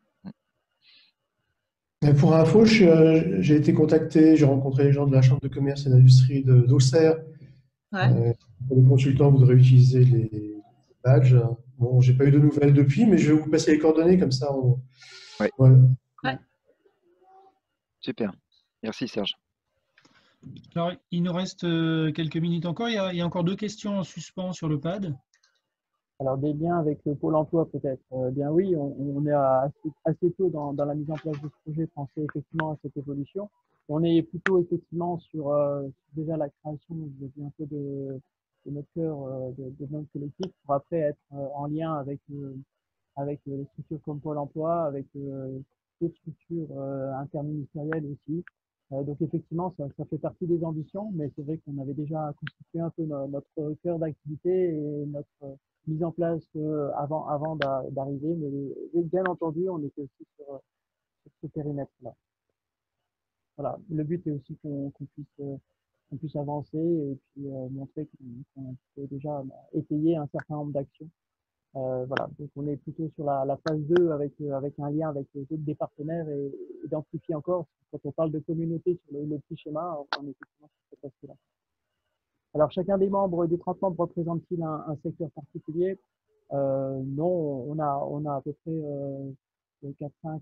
[SPEAKER 4] Et pour info, j'ai été contacté, j'ai rencontré les gens de la Chambre de commerce et d'industrie d'Auxerre.
[SPEAKER 3] Ouais.
[SPEAKER 4] Le consultant voudrait utiliser les badges. Bon, j'ai pas eu de nouvelles depuis, mais je vais vous passer les coordonnées, comme ça
[SPEAKER 2] Ouais.
[SPEAKER 4] Ouais.
[SPEAKER 3] Ouais.
[SPEAKER 2] Super. Merci Serge.
[SPEAKER 5] Alors, il nous reste quelques minutes encore. Il y a encore 2 questions en suspens sur le pad.
[SPEAKER 1] Alors, des liens avec le Pôle emploi, peut-être. Bien oui, on est assez tôt dans la mise en place de ce projet, penser effectivement à cette évolution. On est plutôt effectivement sur déjà la création un peu de notre cœur, de notre collectif, pour après être en lien avec les structures comme Pôle emploi, avec d'autres structures interministérielles aussi. Donc effectivement, ça fait partie des ambitions, mais c'est vrai qu'on avait déjà constitué un peu notre cœur d'activité et notre mise en place avant d'arriver. Mais bien entendu, on était aussi sur ce périmètre-là. Voilà. Le but est aussi qu'on puisse avancer et puis montrer qu'on peut déjà étayer un certain nombre d'actions. Voilà, donc on est plutôt sur la phase 2 avec un lien avec des partenaires et identifier encore, quand on parle de communauté sur le petit schéma, on est effectivement sur cette aspect-là. Alors chacun des membres, des 30 membres, représente-t-il un secteur particulier? Non, on a à peu près 4-5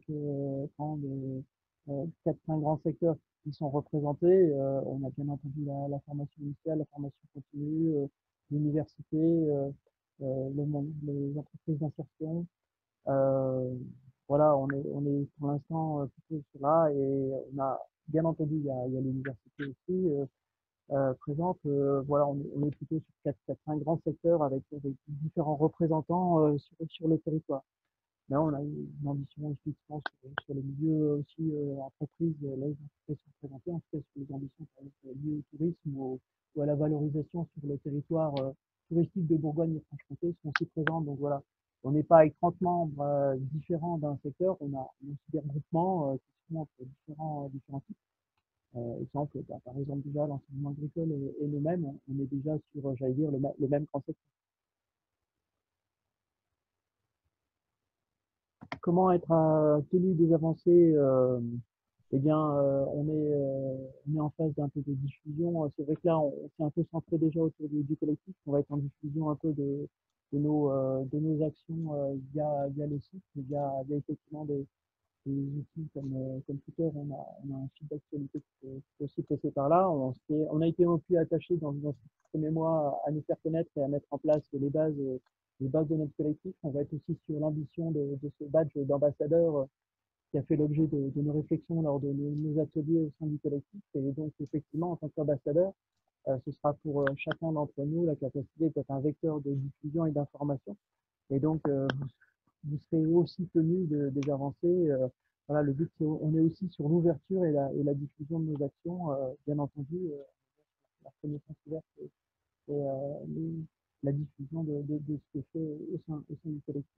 [SPEAKER 1] grands secteurs qui sont représentés. On a bien entendu la formation initiale, la formation continue, l'université, les entreprises d'insertion. Voilà, on est pour l'instant plutôt sur là et on a bien entendu il y a l'université aussi présente. Voilà, on est plutôt sur 4-5 grands secteurs avec différents représentants sur le territoire. Là, on a une ambition effectivement sur les milieux aussi entreprises. Là, les entreprises sont présentées en tout cas sur les ambitions par exemple, liées au tourisme ou à la valorisation sur le territoire touristique de Bourgogne et Franche-Comté sont aussi présentes. Donc voilà, on n'est pas avec 30 membres différents d'un secteur, on a aussi des regroupements qui sont entre différents types. Exemple, par exemple déjà l'enseignement agricole est le même, on est déjà sur, j'allais dire, le même grand secteur. Comment être tenu des avancées eh bien, on est en phase d'un peu de diffusion. C'est vrai que là, on s'est un peu centré déjà autour du collectif. On va être en diffusion un peu de nos actions via le site, via effectivement des outils comme Twitter. On a un site d'actualité qui peut aussi passer par là. On a été un peu attaché dans ces premiers mois à nous faire connaître et à mettre en place les bases de notre collectif. On va être aussi sur l'ambition de ce badge d'ambassadeur qui a fait l'objet de nos réflexions lors de nos ateliers au sein du collectif. Et donc, effectivement, en tant qu'ambassadeur, ce sera pour chacun d'entre nous la capacité d'être un vecteur de diffusion et d'information. Et donc, vous serez aussi tenu des avancées. Voilà, le but, on est aussi sur l'ouverture et la diffusion de nos actions. Bien entendu, la connaissance ouverte et la diffusion de ce qui est fait au sein du collectif.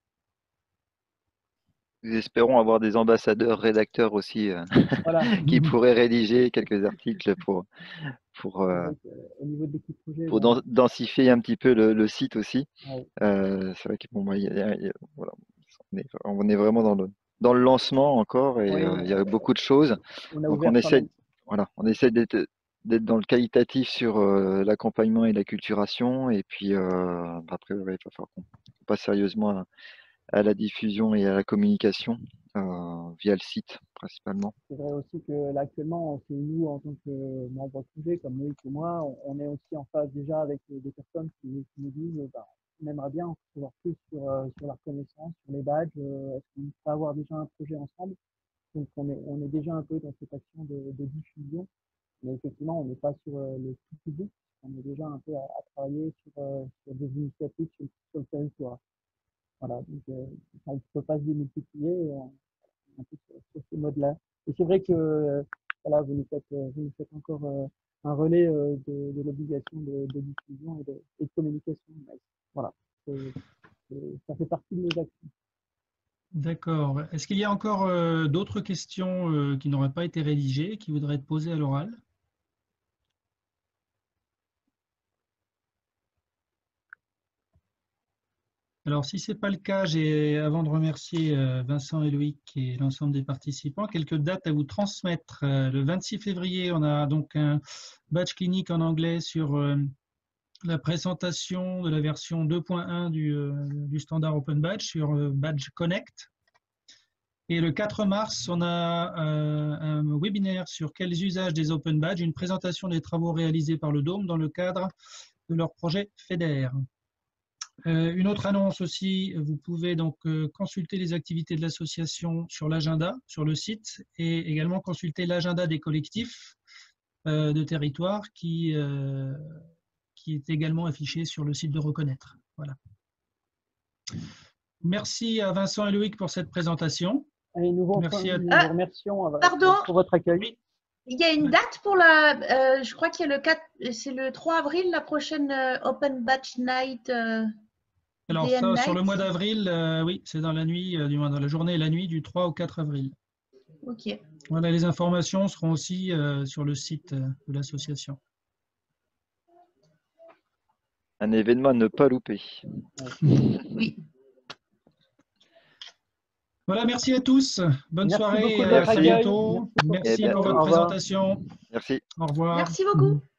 [SPEAKER 2] Nous espérons avoir des ambassadeurs rédacteurs aussi
[SPEAKER 1] Voilà.
[SPEAKER 2] qui pourraient rédiger quelques articles pour,
[SPEAKER 1] au niveau de l'équipe projet,
[SPEAKER 2] pour
[SPEAKER 1] bon,
[SPEAKER 2] densifier un petit peu le site aussi.
[SPEAKER 1] ouais.
[SPEAKER 2] C'est vrai voilà, on est vraiment dans le lancement encore et
[SPEAKER 1] Oui,
[SPEAKER 2] il y a beaucoup de choses.
[SPEAKER 1] on a
[SPEAKER 2] Donc
[SPEAKER 1] ouvert
[SPEAKER 2] on essaie d'être dans le qualitatif sur l'accompagnement et l'acculturation. Et puis après, ouais, il va falloir qu'on passe sérieusement à la diffusion et à la communication via le site principalement.
[SPEAKER 1] C'est vrai aussi que là, actuellement, c'est nous, en tant que membres privés, comme Loïc et moi, on est aussi en phase déjà avec des personnes qui nous disent on aimerait bien en savoir plus sur leur connaissance, sur les badges, est-ce qu'on peut avoir déjà un projet ensemble? Donc, on est déjà un peu dans cette action de diffusion, mais effectivement, on n'est pas sur le tout public, on est déjà un peu à travailler sur des initiatives sur le territoire. Voilà, donc ça ne peut pas se démultiplier un peu sur ces modes-là. Et c'est vrai que voilà, vous nous faites encore un relais de l'obligation de diffusion et de communication. Voilà, ça fait partie de nos actions.
[SPEAKER 5] D'accord. Est-ce qu'il y a encore d'autres questions qui n'auraient pas été rédigées, qui voudraient être posées à l'oral? Alors, si ce n'est pas le cas, avant de remercier Vincent et Loïc et l'ensemble des participants, quelques dates à vous transmettre. Le 26 février, on a donc un badge clinique en anglais sur la présentation de la version 2.1 du standard Open Badge sur Badge Connect. Et le 4 mars, on a un webinaire sur quels usages des Open Badges, une présentation des travaux réalisés par le Dôme dans le cadre de leur projet FEDER. Une autre annonce aussi, vous pouvez donc consulter les activités de l'association sur l'agenda, sur le site, et également consulter l'agenda des collectifs de territoire qui est également affiché sur le site de Reconnaître. Voilà. Merci à Vincent et Loïc pour cette présentation.
[SPEAKER 1] Et nous vous remercions pour votre accueil. Oui.
[SPEAKER 3] Il y a une date pour la, je crois qu'il y a c'est le 3 avril, la prochaine Open Badge Night.
[SPEAKER 5] Alors ça, sur le mois d'avril, oui, c'est dans la nuit, du moins dans la journée et la nuit du 3 au 4 avril.
[SPEAKER 3] Ok.
[SPEAKER 5] Voilà, les informations seront aussi sur le site de l'association.
[SPEAKER 2] Un événement à ne pas louper.
[SPEAKER 3] Oui.
[SPEAKER 5] Voilà, merci à tous. Bonne soirée et à très bientôt. Merci pour votre présentation.
[SPEAKER 2] Merci.
[SPEAKER 5] Au revoir.
[SPEAKER 3] Merci beaucoup.